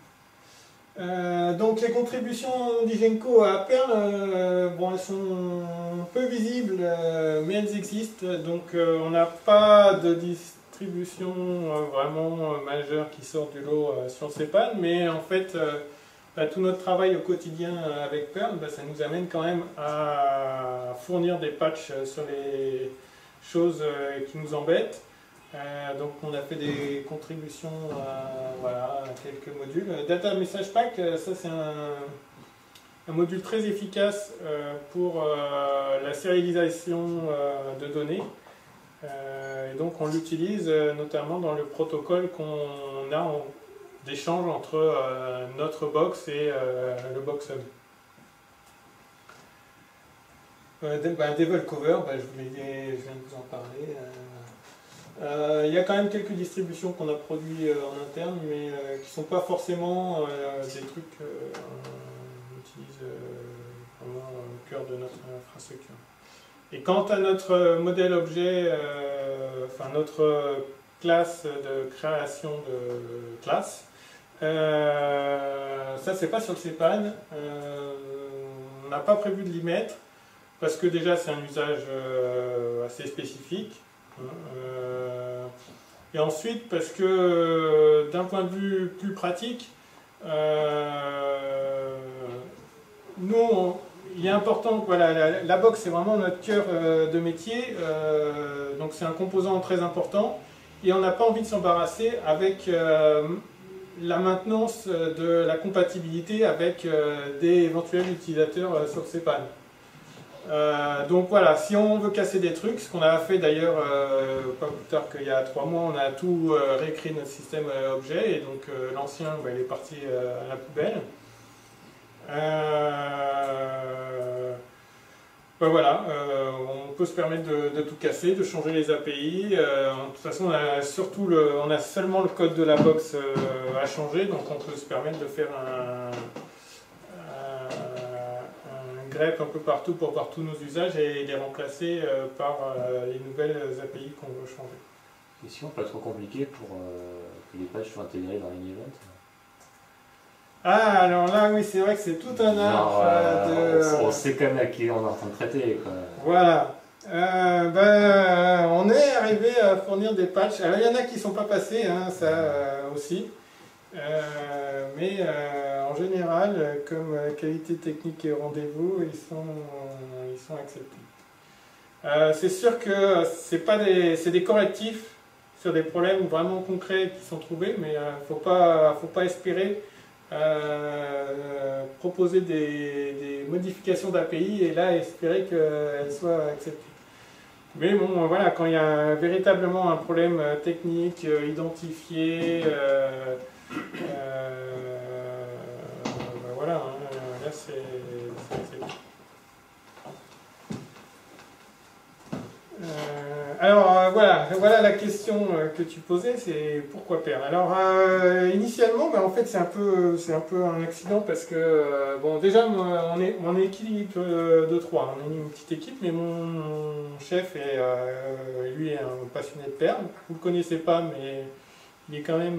Donc les contributions d'Igenco à Perl, elles sont peu visibles, mais elles existent. Donc on n'a pas de distribution vraiment majeure qui sort du lot sur cPanne, mais en fait tout notre travail au quotidien avec Perl, ça nous amène quand même à fournir des patchs sur les choses qui nous embêtent. Donc on a fait des contributions à quelques modules. Data Message Pack, ça c'est un module très efficace pour la sérialisation de données. Et donc on l'utilise notamment dans le protocole qu'on a d'échange entre notre box et le box hub. Develcover, je viens de vous en parler. Il y a quand même quelques distributions qu'on a produites en interne, mais qui ne sont pas forcément des trucs qu'on utilise vraiment au cœur de notre infrastructure. Et quant à notre modèle objet, notre classe de création de classe, ça c'est pas sur le cPanne, on n'a pas prévu de l'y mettre, parce que déjà c'est un usage assez spécifique. Et ensuite parce que d'un point de vue plus pratique, nous il est important que la box c'est vraiment notre cœur de métier, donc c'est un composant très important et on n'a pas envie de s'embarrasser avec la maintenance de la compatibilité avec des éventuels utilisateurs sur cPanne. Donc voilà, si on veut casser des trucs, ce qu'on a fait d'ailleurs pas plus tard qu'il y a 3 mois, on a tout réécrit notre système objet et donc l'ancien il est parti à la poubelle. On peut se permettre de tout casser, de changer les API. De toute façon, on a seulement le code de la box à changer, donc on peut se permettre de faire un grep un peu partout pour voir tous nos usages et les remplacer par les nouvelles API qu'on veut changer. Question pas trop compliquée pour que les pages soient intégrées dans une event. Ah, alors là, oui, c'est vrai que c'est tout un art On sait quand même à qui on est en train de traiter. Quoi. Voilà. On est arrivé à fournir des patchs. Alors, il y en a qui ne sont pas passés, ça aussi. Mais en général, comme qualité technique et rendez-vous, ils sont acceptés. C'est sûr que c'est des correctifs. sur des problèmes vraiment concrets qui sont trouvés, mais faut pas espérer proposer des modifications d'API et là espérer qu'elles soient acceptées. Mais bon, voilà, quand il y a véritablement un problème technique identifié, voilà, là c'est alors voilà la question que tu posais, c'est pourquoi Perl. Alors initialement, en fait c'est un peu un accident parce que bon déjà on est une équipe de 3, on est une petite équipe, mais mon chef lui est un passionné de Perl. Vous le connaissez pas, mais il est quand même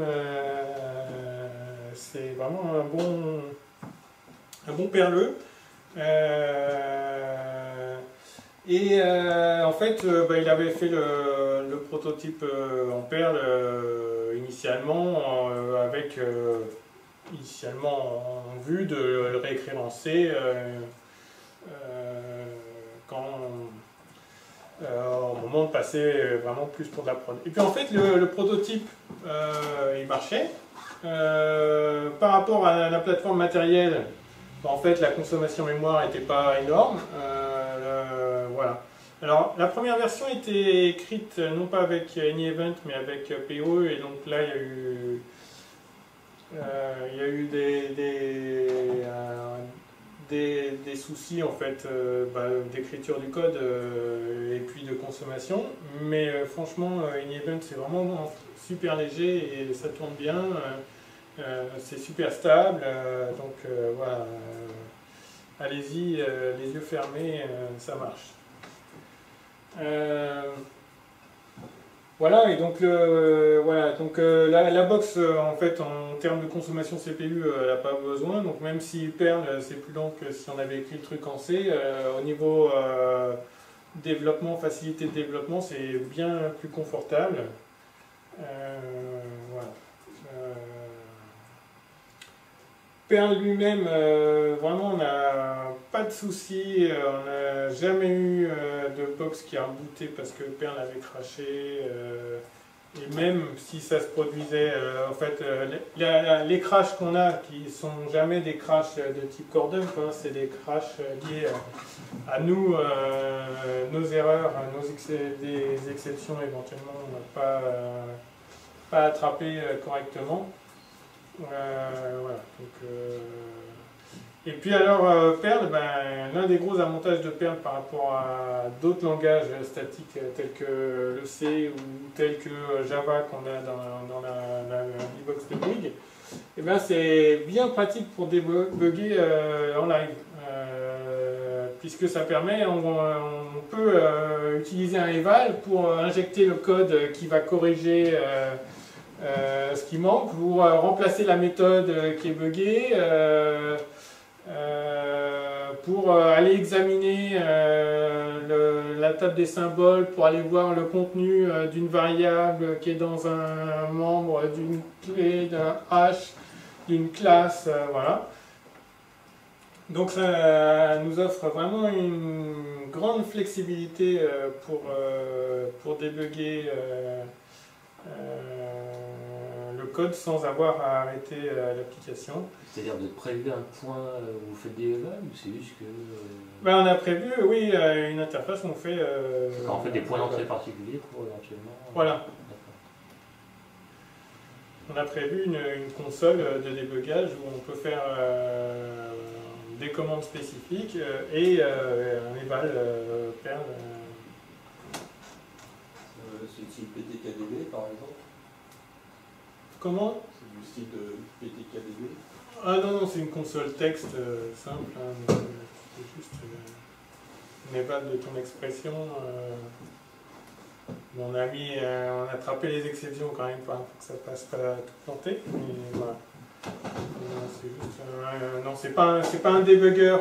c'est vraiment un bon perleux. En fait, il avait fait le prototype en Perl initialement, initialement en vue de le réécrire en C au moment de passer vraiment plus pour de la prod. Et puis en fait, le prototype, il marchait. Par rapport à la plateforme matérielle, en fait, la consommation mémoire n'était pas énorme. Voilà. Alors, la première version était écrite non pas avec AnyEvent, mais avec PO, et donc là, il y a eu des soucis en fait d'écriture du code et puis de consommation. Mais franchement, AnyEvent, c'est vraiment super léger et ça tourne bien. C'est super stable, donc voilà, allez-y, les yeux fermés, ça marche. Voilà, et donc, la box, en fait, en termes de consommation CPU, elle n'a pas besoin, donc même si Perl, c'est plus long que si on avait écrit le truc en C, au niveau développement, facilité de développement, c'est bien plus confortable. Voilà. Perl lui-même, vraiment, on n'a pas de soucis, on n'a jamais eu de box qui a rebooté parce que Perl avait craché. Et même si ça se produisait, en fait, les crashs qu'on a, qui sont jamais des crashs de type core dump, hein, c'est des crashs liés à nous, nos erreurs, des exceptions éventuellement, on n'a pas attrapé correctement. Voilà, donc, et puis alors Perl, l'un des gros avantages de Perl par rapport à d'autres langages statiques tels que le C ou tels que Java qu'on a dans la box de Bouygues, c'est bien pratique pour débugger en live, puisque ça permet, on peut utiliser un eval pour injecter le code qui va corriger ce qui manque, pour remplacer la méthode qui est buggée, pour aller examiner la table des symboles, pour aller voir le contenu d'une variable qui est dans un membre, d'une clé, d'un hash, d'une classe, voilà. Donc ça nous offre vraiment une grande flexibilité pour débugger le code sans avoir à arrêter l'application. C'est-à-dire de prévu un point où vous faites des evals ou c'est juste que... On a prévu, oui, une interface où on fait... on fait des points d'entrée particuliers pour éventuellement... Voilà. On a prévu une console de débugage où on peut faire des commandes spécifiques et un eval Perl. C'est le style PTKDB par exemple? Comment? C'est du style de PTKDB? Ah non, c'est une console texte simple, hein, c'est juste une eval de ton expression. On a attrapé les exceptions quand même pour que ça passe pas tout planté, mais voilà. C'est pas un débugger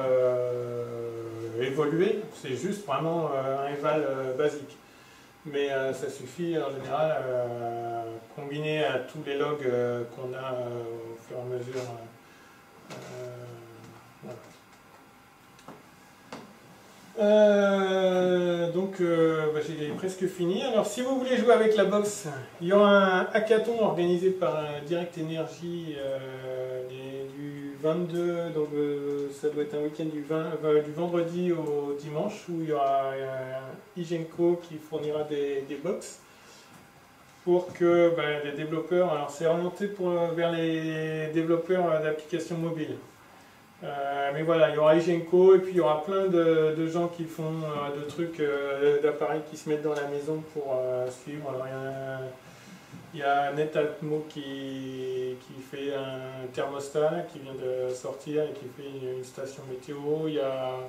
évolué, c'est juste vraiment un eval basique. Mais ça suffit en général, combiné à tous les logs qu'on a au fur et à mesure. J'ai presque fini. Alors si vous voulez jouer avec la box, il y aura un hackathon organisé par Direct Energy du 22, donc ça doit être un week-end du vendredi au dimanche, où il y aura Igenco qui fournira des box pour que les développeurs, alors c'est orienté vers les développeurs d'applications mobiles. Mais voilà, il y aura Igenco et puis il y aura plein de gens qui font de trucs, d'appareils qui se mettent dans la maison pour suivre. Alors il y a Netatmo qui fait un thermostat là, qui vient de sortir et qui fait une station météo. Il y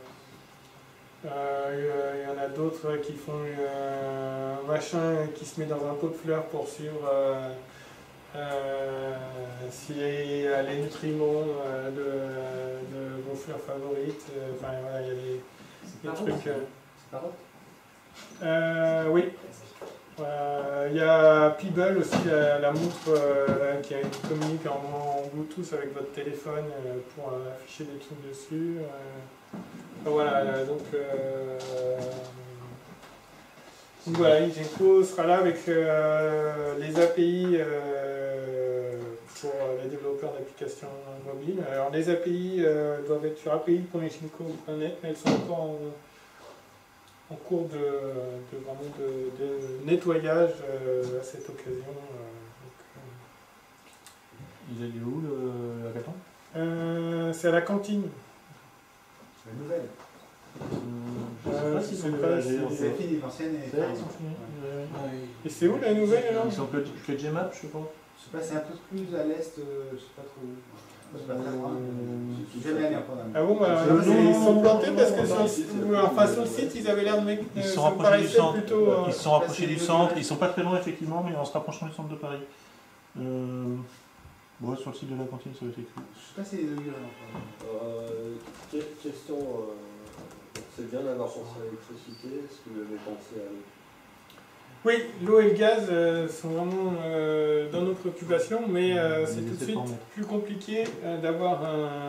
en a d'autres qui font un machin qui se met dans un pot de fleurs pour suivre s'il y a les nutriments de vos fleurs favorites. Enfin voilà, il y a des trucs. C'est pas Oui. Il y a Peeble aussi, la montre qui communique en Bluetooth avec votre téléphone pour afficher des trucs dessus. Voilà, donc voilà, Igenco sera là avec les API pour les développeurs d'applications mobiles. Alors les API doivent être sur api.igenco.net, mais elles sont encore en cours de nettoyage à cette occasion. Ils allaient où le hackathon? C'est à la cantine. C'est une nouvelle. Je sais pas si c'est c'est pas- pas C'est fini, l'ancienne est. Ils sont finis. Et c'est où la nouvelle alors? Ils sont que Gmap, je pense. Je sais pas, c'est un peu plus à l'est, je sais pas trop où. C'est pas très loin. Je suis jamais allé encore. Ah bon, bah, ils sont plantés parce que sur le site, ils avaient l'air de mettre. Ils se sont ça me rapprochés du paraissait centre. plutôt, Ils se sont rapprochés du centre. Ils sont pas très loin effectivement, mais en se rapprochant du centre de Paris. Bon, sur le site de la cantine, ça va être écrit. Je sais pas si c'est inauguré encore. Question, c'est bien d'avoir pensé à l'électricité, est-ce que vous avez pensé à l'eau? Oui, l'eau et le gaz sont vraiment dans nos préoccupations, mais c'est tout de suite plus compliqué d'avoir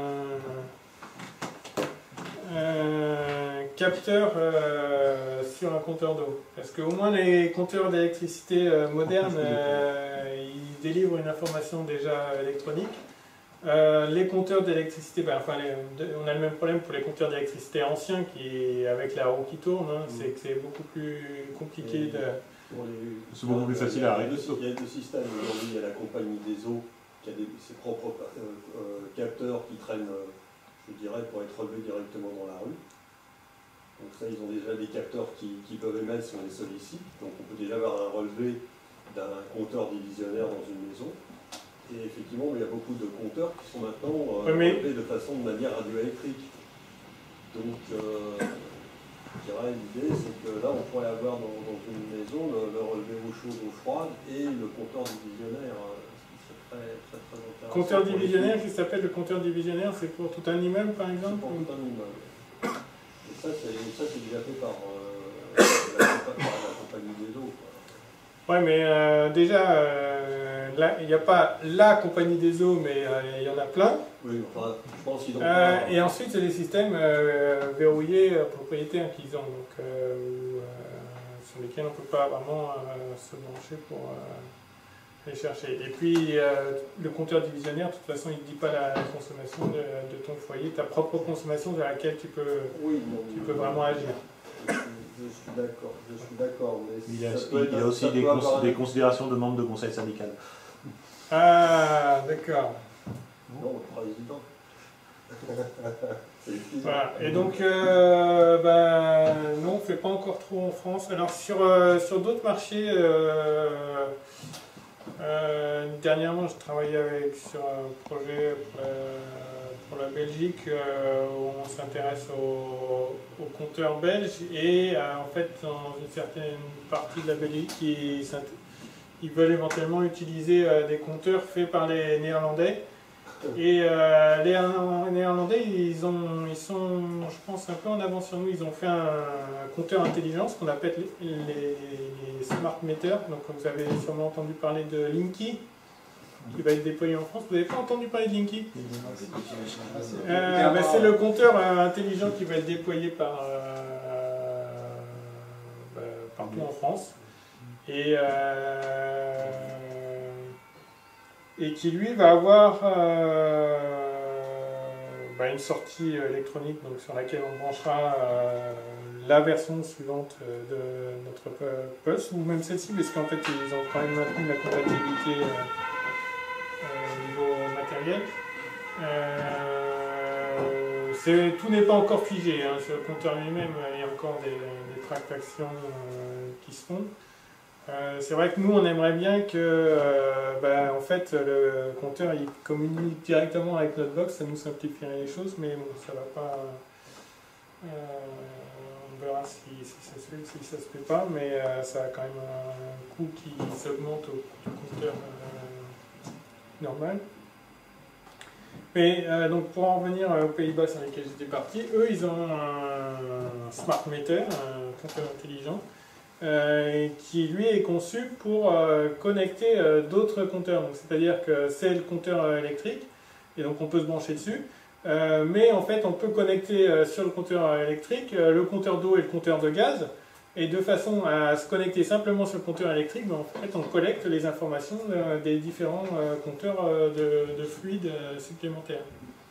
un capteur sur un compteur d'eau. Parce qu'au moins les compteurs d'électricité modernes, ils délivrent une information déjà électronique. Les compteurs d'électricité, on a le même problème pour les compteurs d'électricité anciens qui, avec la roue qui tourne, c'est que c'est beaucoup plus compliqué de... C'est beaucoup plus facile à arrêter. Il y a deux systèmes aujourd'hui. Il y a la compagnie des eaux qui a ses propres capteurs qui traînent, je dirais, pour être relevés directement dans la rue. Donc ça, ils ont déjà des capteurs qui peuvent émettre si on les sollicite. Donc on peut déjà avoir un relevé d'un compteur divisionnaire dans une maison. Et effectivement, il y a beaucoup de compteurs qui sont maintenant relevés de manière radioélectrique. Donc, je dirais, l'idée, c'est que là, on pourrait avoir dans une maison le relevé eau chaude, eau froide et le compteur divisionnaire, ce qui serait très, très, très intéressant. Compteur divisionnaire qui s'appelle le compteur divisionnaire, c'est pour tout un immeuble par exemple? C'est pour tout un immeuble. Et ça, c'est déjà fait par la compagnie des eaux. Ouais, mais déjà, là, il n'y a pas la compagnie des eaux, mais il y en a plein. Oui, enfin, je pense qu'ils ont... Et ensuite, c'est des systèmes verrouillés propriétaires qu'ils ont, donc, sur lesquels on ne peut pas vraiment se brancher pour les chercher. Et puis, le compteur divisionnaire, de toute façon, il ne dit pas la consommation de ton foyer, ta propre consommation vers laquelle tu peux vraiment agir. Je suis d'accord, mais Il y a aussi des considérations de membres de conseil syndical. Ah, d'accord. Non, le président. Voilà. Et donc, non, on ne fait pas encore trop en France. Alors, sur d'autres marchés, dernièrement, je travaillais sur un projet pour la Belgique où on s'intéresse aux compteurs belges et en fait, dans une certaine partie de la Belgique, ils veulent éventuellement utiliser des compteurs faits par les Néerlandais. Et les Néerlandais, ils sont, je pense, un peu en avance sur nous. Ils ont fait un compteur intelligent, ce qu'on appelle les smart meters. Donc, vous avez sûrement entendu parler de Linky, qui va être déployé en France. Vous n'avez pas entendu parler de Linky? C'est le compteur intelligent qui va être déployé par partout en France. Et qui lui va avoir une sortie électronique donc, sur laquelle on branchera la version suivante de notre Pulse, ou même celle-ci, parce qu'en fait ils ont quand même maintenu la compatibilité au niveau matériel. Tout n'est pas encore figé, hein. Sur le compteur lui-même, il y a encore des tractations qui se font. C'est vrai que nous, on aimerait bien que en fait, le compteur il communique directement avec notre box, ça nous simplifierait les choses, mais bon, ça va pas. On verra si ça se fait, si ça se fait pas, mais ça a quand même un coût qui s'augmente au compteur normal. Mais donc pour en revenir aux Pays-Bas sur lesquels j'étais parti, eux ils ont un smart meter, un compteur intelligent, qui lui est conçu pour connecter d'autres compteurs. C'est-à-dire que c'est le compteur électrique, et donc on peut se brancher dessus, mais en fait on peut connecter sur le compteur électrique le compteur d'eau et le compteur de gaz, et de façon à se connecter simplement sur le compteur électrique, en fait on collecte les informations des différents compteurs de fluides supplémentaires.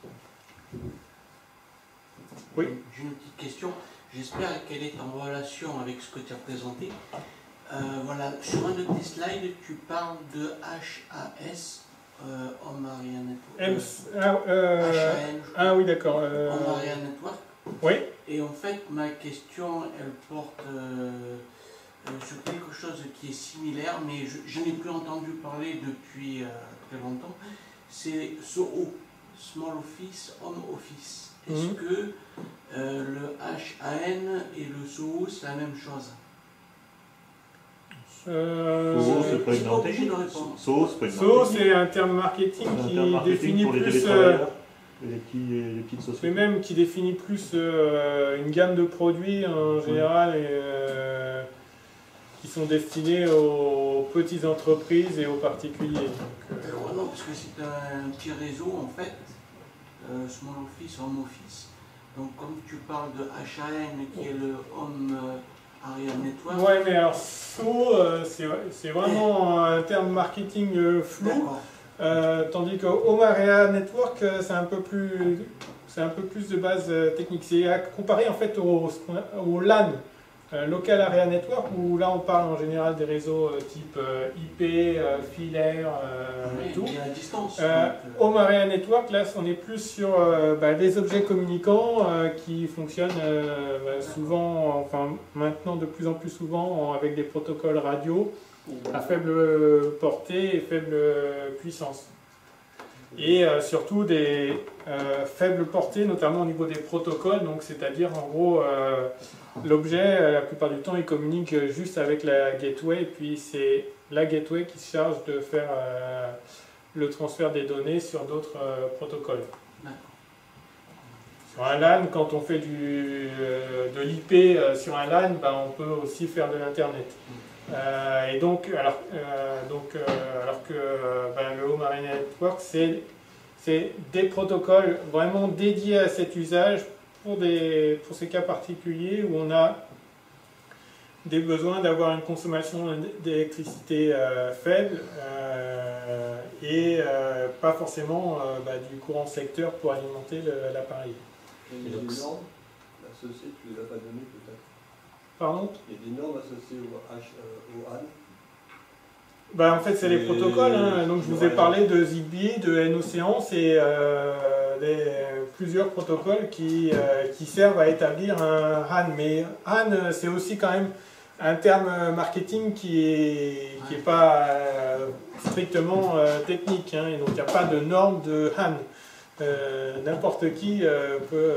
Oui. J'ai une petite question. J'espère qu'elle est en relation avec ce que tu as présenté. Voilà, sur un de tes slides, tu parles de HAS, Home Area Network. Ah oui, d'accord. Home Area Network. Oui. Et en fait, ma question, elle porte sur quelque chose qui est similaire, mais je n'ai plus entendu parler depuis très longtemps. C'est SOHO, Small Office, Home Office. Est-ce que le HAN et le SOHO, c'est la même chose? SOHO, c'est pas une norme technique. SOHO, c'est un terme marketing qui définit pour les plus... télétravailleurs et les petites sociétés. Mais même qui définit plus une gamme de produits en général qui sont destinés aux petites entreprises et aux particuliers. Non, parce que c'est un petit réseau en fait, Small Office, Home Office. Donc comme tu parles de HAN qui est le Home Area Network. Ouais, mais alors SOHO, c'est vraiment un terme marketing flou. Tandis que Home Area Network, c'est un peu plus de base technique. C'est à comparer en fait au LAN, Local Area Network, où là on parle en général des réseaux type IP, filaire et tout. À distance. Home Area Network, là on est plus sur des objets communicants qui fonctionnent souvent, enfin maintenant de plus en plus souvent avec des protocoles radio à faible portée et faible puissance. Et surtout des faibles portées, notamment au niveau des protocoles, donc c'est-à-dire en gros l'objet, la plupart du temps, il communique juste avec la gateway, et puis c'est la gateway qui se charge de faire le transfert des données sur d'autres protocoles. Sur un LAN, quand on fait de l'IP sur un LAN, on peut aussi faire de l'Internet. Et donc, alors que le Home Area Network, c'est des protocoles vraiment dédiés à cet usage pour ces cas particuliers où on a des besoins d'avoir une consommation d'électricité faible et pas forcément du courant secteur pour alimenter l'appareil. Il y a des normes associées, tu les as pas données peut-être? Pardon? Il y a des normes associées au HAN? En fait, c'est les protocoles. Hein. Donc, je vous ai parlé de Zigbee, de NOcean, c'est plusieurs protocoles qui servent à établir un HAN. Mais HAN, c'est aussi quand même un terme marketing qui est pas strictement technique. Hein. Et donc, il n'y a pas de norme de HAN. N'importe qui peut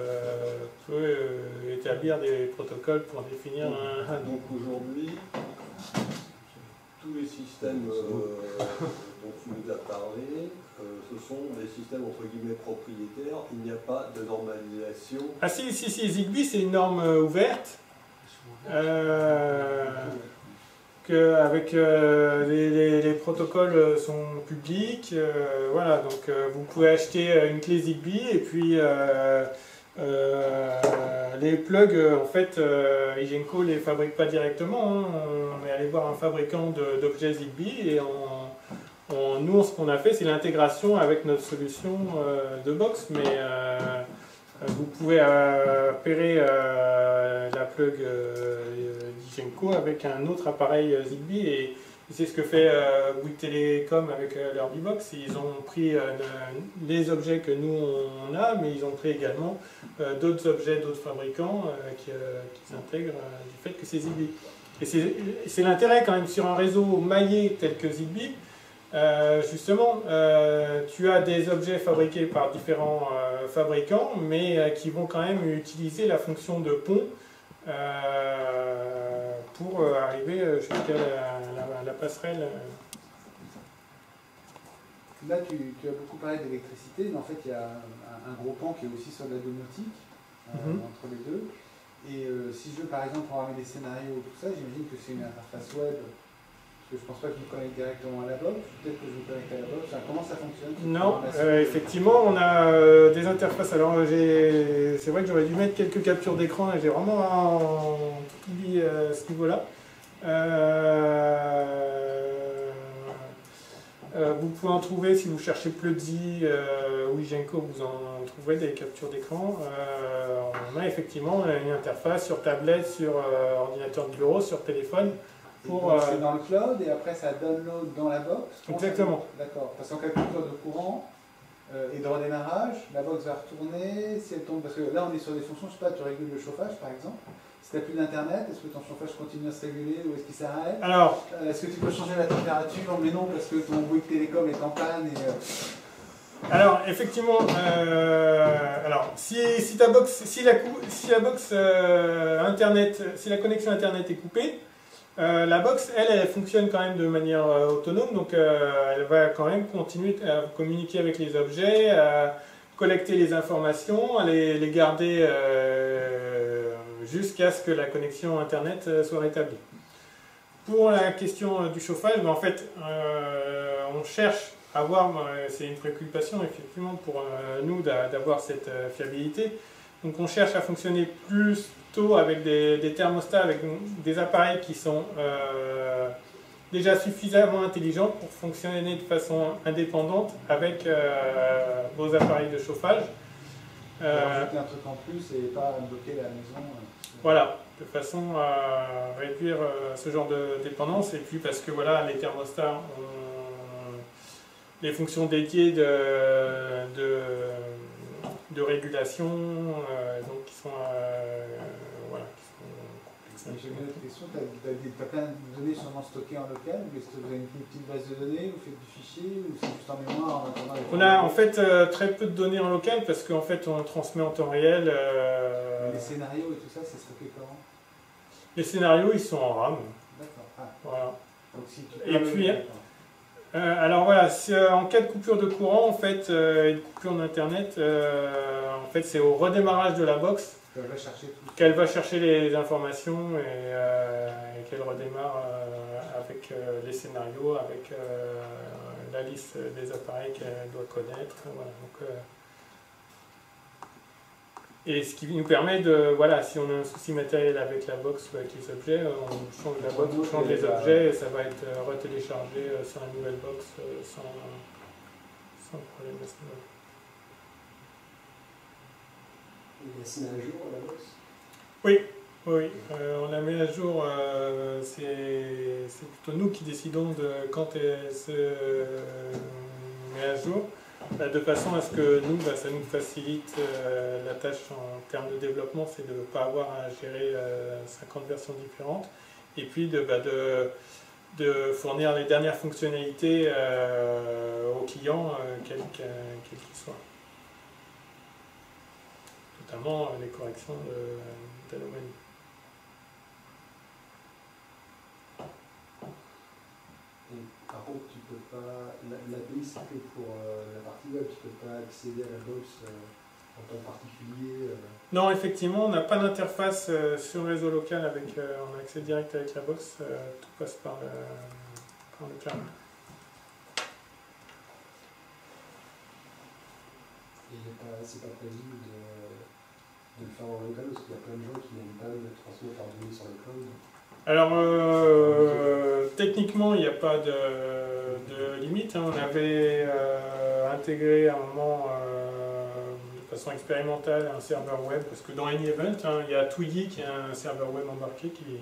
établir des protocoles pour définir un HAN. Donc aujourd'hui, tous les systèmes dont tu nous as parlé, ce sont des systèmes entre guillemets propriétaires, il n'y a pas de normalisation. Ah si, Zigbee c'est une norme ouverte. Avec les protocoles sont publics, voilà, donc vous pouvez acheter une clé Zigbee et puis Les plugs, en fait, Igenco les fabrique pas directement. Hein. On est allé voir un fabricant d'objets Zigbee et nous, ce qu'on a fait, c'est l'intégration avec notre solution de box. Mais vous pouvez pairer la plug d'Igenco avec un autre appareil Zigbee et c'est ce que fait Bouygues Télécom avec leur B-Box. Ils ont pris les objets que nous on a, mais ils ont pris également d'autres objets d'autres fabricants qui s'intègrent du fait que c'est Zigbee. Et c'est l'intérêt quand même sur un réseau maillé tel que Zigbee. Justement, tu as des objets fabriqués par différents fabricants, mais qui vont quand même utiliser la fonction de pont pour arriver jusqu'à la passerelle. Là, tu as beaucoup parlé d'électricité, mais en fait, il y a un gros pan qui est aussi sur la domotique, entre les deux. Et si je veux, par exemple, programmer des scénarios, tout ça, j'imagine que c'est une interface web. Parce que je pense pas que je me connecte directement à la box. Peut-être que je me connecte à la box. Enfin, comment ça fonctionne? Non, effectivement, on a des interfaces. Alors, c'est vrai que j'aurais dû mettre quelques captures d'écran et j'ai vraiment tout oublié à ce niveau-là. Vous pouvez en trouver si vous cherchez Plugzy ou Igenco, vous en trouverez des captures d'écran. On a effectivement une interface sur tablette, sur ordinateur de bureau, sur téléphone. C'est dans le cloud et après ça download dans la box. Exactement. D'accord. Parce qu'en cas de coupure de courant et de redémarrage, la box va retourner. Si elle tombe, parce que là on est sur des fonctions, je sais pas, tu régules le chauffage par exemple. Si tu n'as plus d'internet, est-ce que ton chauffage continue à se réguler ou est-ce qu'il s'arrête? Alors, est-ce que tu peux changer la température? Mais non, parce que ton Bouygues Télécom est en panne. Alors, effectivement, si la box internet, si la connexion internet est coupée, la box, elle fonctionne quand même de manière autonome, donc elle va quand même continuer à communiquer avec les objets, à collecter les informations, à les garder jusqu'à ce que la connexion internet soit rétablie. Pour la question du chauffage, en fait, on cherche à avoir, c'est une préoccupation effectivement pour nous d'avoir cette fiabilité. Donc on cherche à fonctionner plutôt avec des thermostats, avec des appareils qui sont déjà suffisamment intelligents pour fonctionner de façon indépendante avec vos appareils de chauffage. Rajouter un truc en plus et pas bloquer la maison. Voilà, de façon à réduire ce genre de dépendance. Et puis parce que voilà, les thermostats ont les fonctions dédiées de régulation, donc qui sont complexes. J'ai une autre question, tu as plein de données sûrement stockées en local, mais est-ce que vous avez une petite base de données, vous faites du fichier, ou c'est juste en mémoire en attendant? On a en fait très peu de données en local parce qu'en fait on transmet en temps réel. Les scénarios et tout ça, c'est stocké comment? Les scénarios ils sont en RAM. D'accord. Ah. Voilà. Donc, si tu Et puis, alors voilà, en cas de coupure de courant, en fait, et de coupure d'internet, en fait, c'est au redémarrage de la box qu'elle va chercher les informations et qu'elle redémarre avec les scénarios, avec la liste des appareils qu'elle doit connaître. Voilà, donc, et ce qui nous permet de, voilà, si on a un souci matériel avec la box ou avec les objets, on change la box, on change les objets et ça va être retéléchargé sur la nouvelle box sans problème à ce niveau-là. Il est assigné à jour la box? Oui, on la met à jour, c'est plutôt nous qui décidons de quand elle se met à jour. De façon à ce que nous, ça nous facilite la tâche en termes de développement, c'est de ne pas avoir à gérer 50 versions différentes, et puis de fournir les dernières fonctionnalités aux clients, quels qu'ils soient. Notamment les corrections d'anomalies. Par contre, tu peux pas. L'API, c'est que pour la partie web, tu peux pas accéder à la box en tant particulier. Non, effectivement, on n'a pas d'interface sur le réseau local avec. On a accès direct avec la box, tout passe par le cloud. Et c'est pas prévu le faire en local, parce qu'il y a plein de gens qui n'aiment pas de transmettre leurs données sur le cloud. Alors, techniquement, il n'y a pas de limite. On avait intégré à un moment, de façon expérimentale, un serveur web, parce que dans AnyEvent, il y a Twiggy qui est un serveur web embarqué qui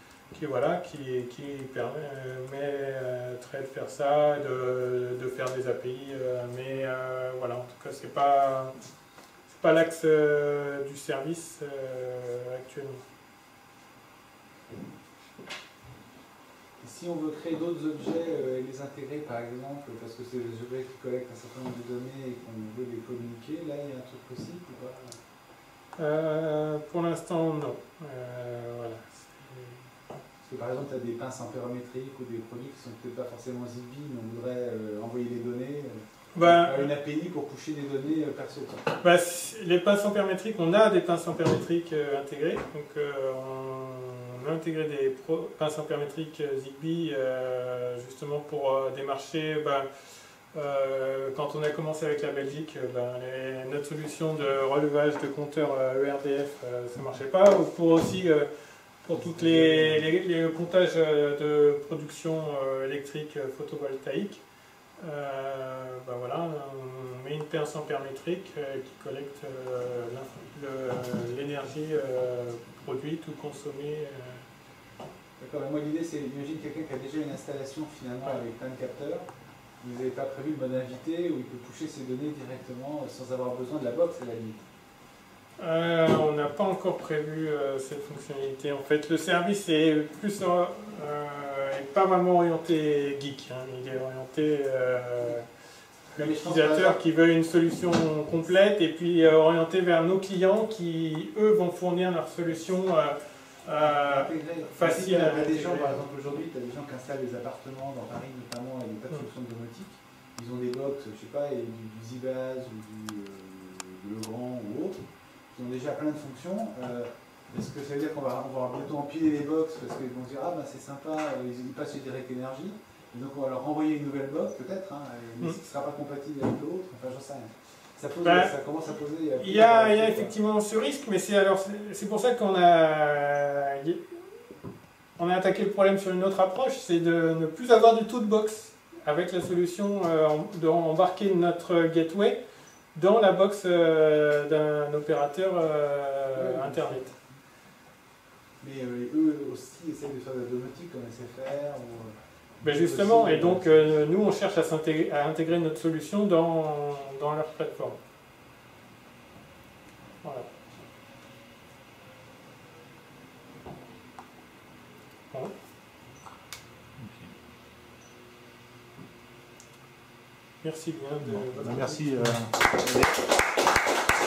permettrait de faire ça, de faire des API, mais voilà, en tout cas, c'est pas l'axe du service actuellement. Et si on veut créer d'autres objets et les intégrer, par exemple, parce que c'est des objets qui collectent un certain nombre de données et qu'on veut les communiquer, là, il y a un truc possible ou pas? Pour l'instant, non. Voilà. Parce que par exemple, tu as des pinces impérométriques ou des produits qui sont peut-être pas forcément Zigbee, mais on voudrait envoyer des données, une API pour coucher des données perso. Les pinces ampérométriques, on a des pinces ampérométriques intégrées. Donc, on a intégré des pinces ampérométriques Zigbee justement pour démarcher. Quand on a commencé avec la Belgique, notre solution de relevage de compteurs ERDF, ça ne marchait pas. Ou pour aussi pour toutes les comptages de production électrique photovoltaïque. Voilà, on met une pince ampérométrique qui collecte l'énergie produite ou consommée. D'accord, mais moi l'idée c'est, imagine quelqu'un qui a déjà une installation finalement avec plein de capteurs. Vous n'avez pas prévu le mode invité où il peut pusher ses données directement sans avoir besoin de la box à la limite? On n'a pas encore prévu cette fonctionnalité. En fait, le service est plus pas vraiment orienté geek. Il est orienté l'utilisateur qui veut une solution complète et puis orienté vers nos clients qui, eux, vont fournir leur solution facile. Tu as des gens, par exemple, aujourd'hui, tu as des gens qui installent des appartements dans Paris notamment avec des tas de solutions de domotique. Ils ont des box, je sais pas, et du Zibaz ou du Legrand ou autre, qui ont déjà plein de fonctions. Est-ce que ça veut dire qu'on va bientôt empiler les box parce qu'ils vont dire ah ben c'est sympa, ils passent chez Direct Energy, et donc on va leur renvoyer une nouvelle box peut-être, mais ce ne sera pas compatible avec l'autre, enfin j'en sais rien. Ça commence à poser. Il y a effectivement ce risque, mais c'est pour ça qu'on a attaqué le problème sur une autre approche, c'est de ne plus avoir du tout de box avec la solution d'embarquer notre gateway dans la box d'un opérateur Internet. Mais eux aussi essayent de faire de la domotique comme SFR ou... Justement, et donc nous on cherche à intégrer notre solution dans leur plateforme. Voilà. Bon. Merci bien de votre Merci.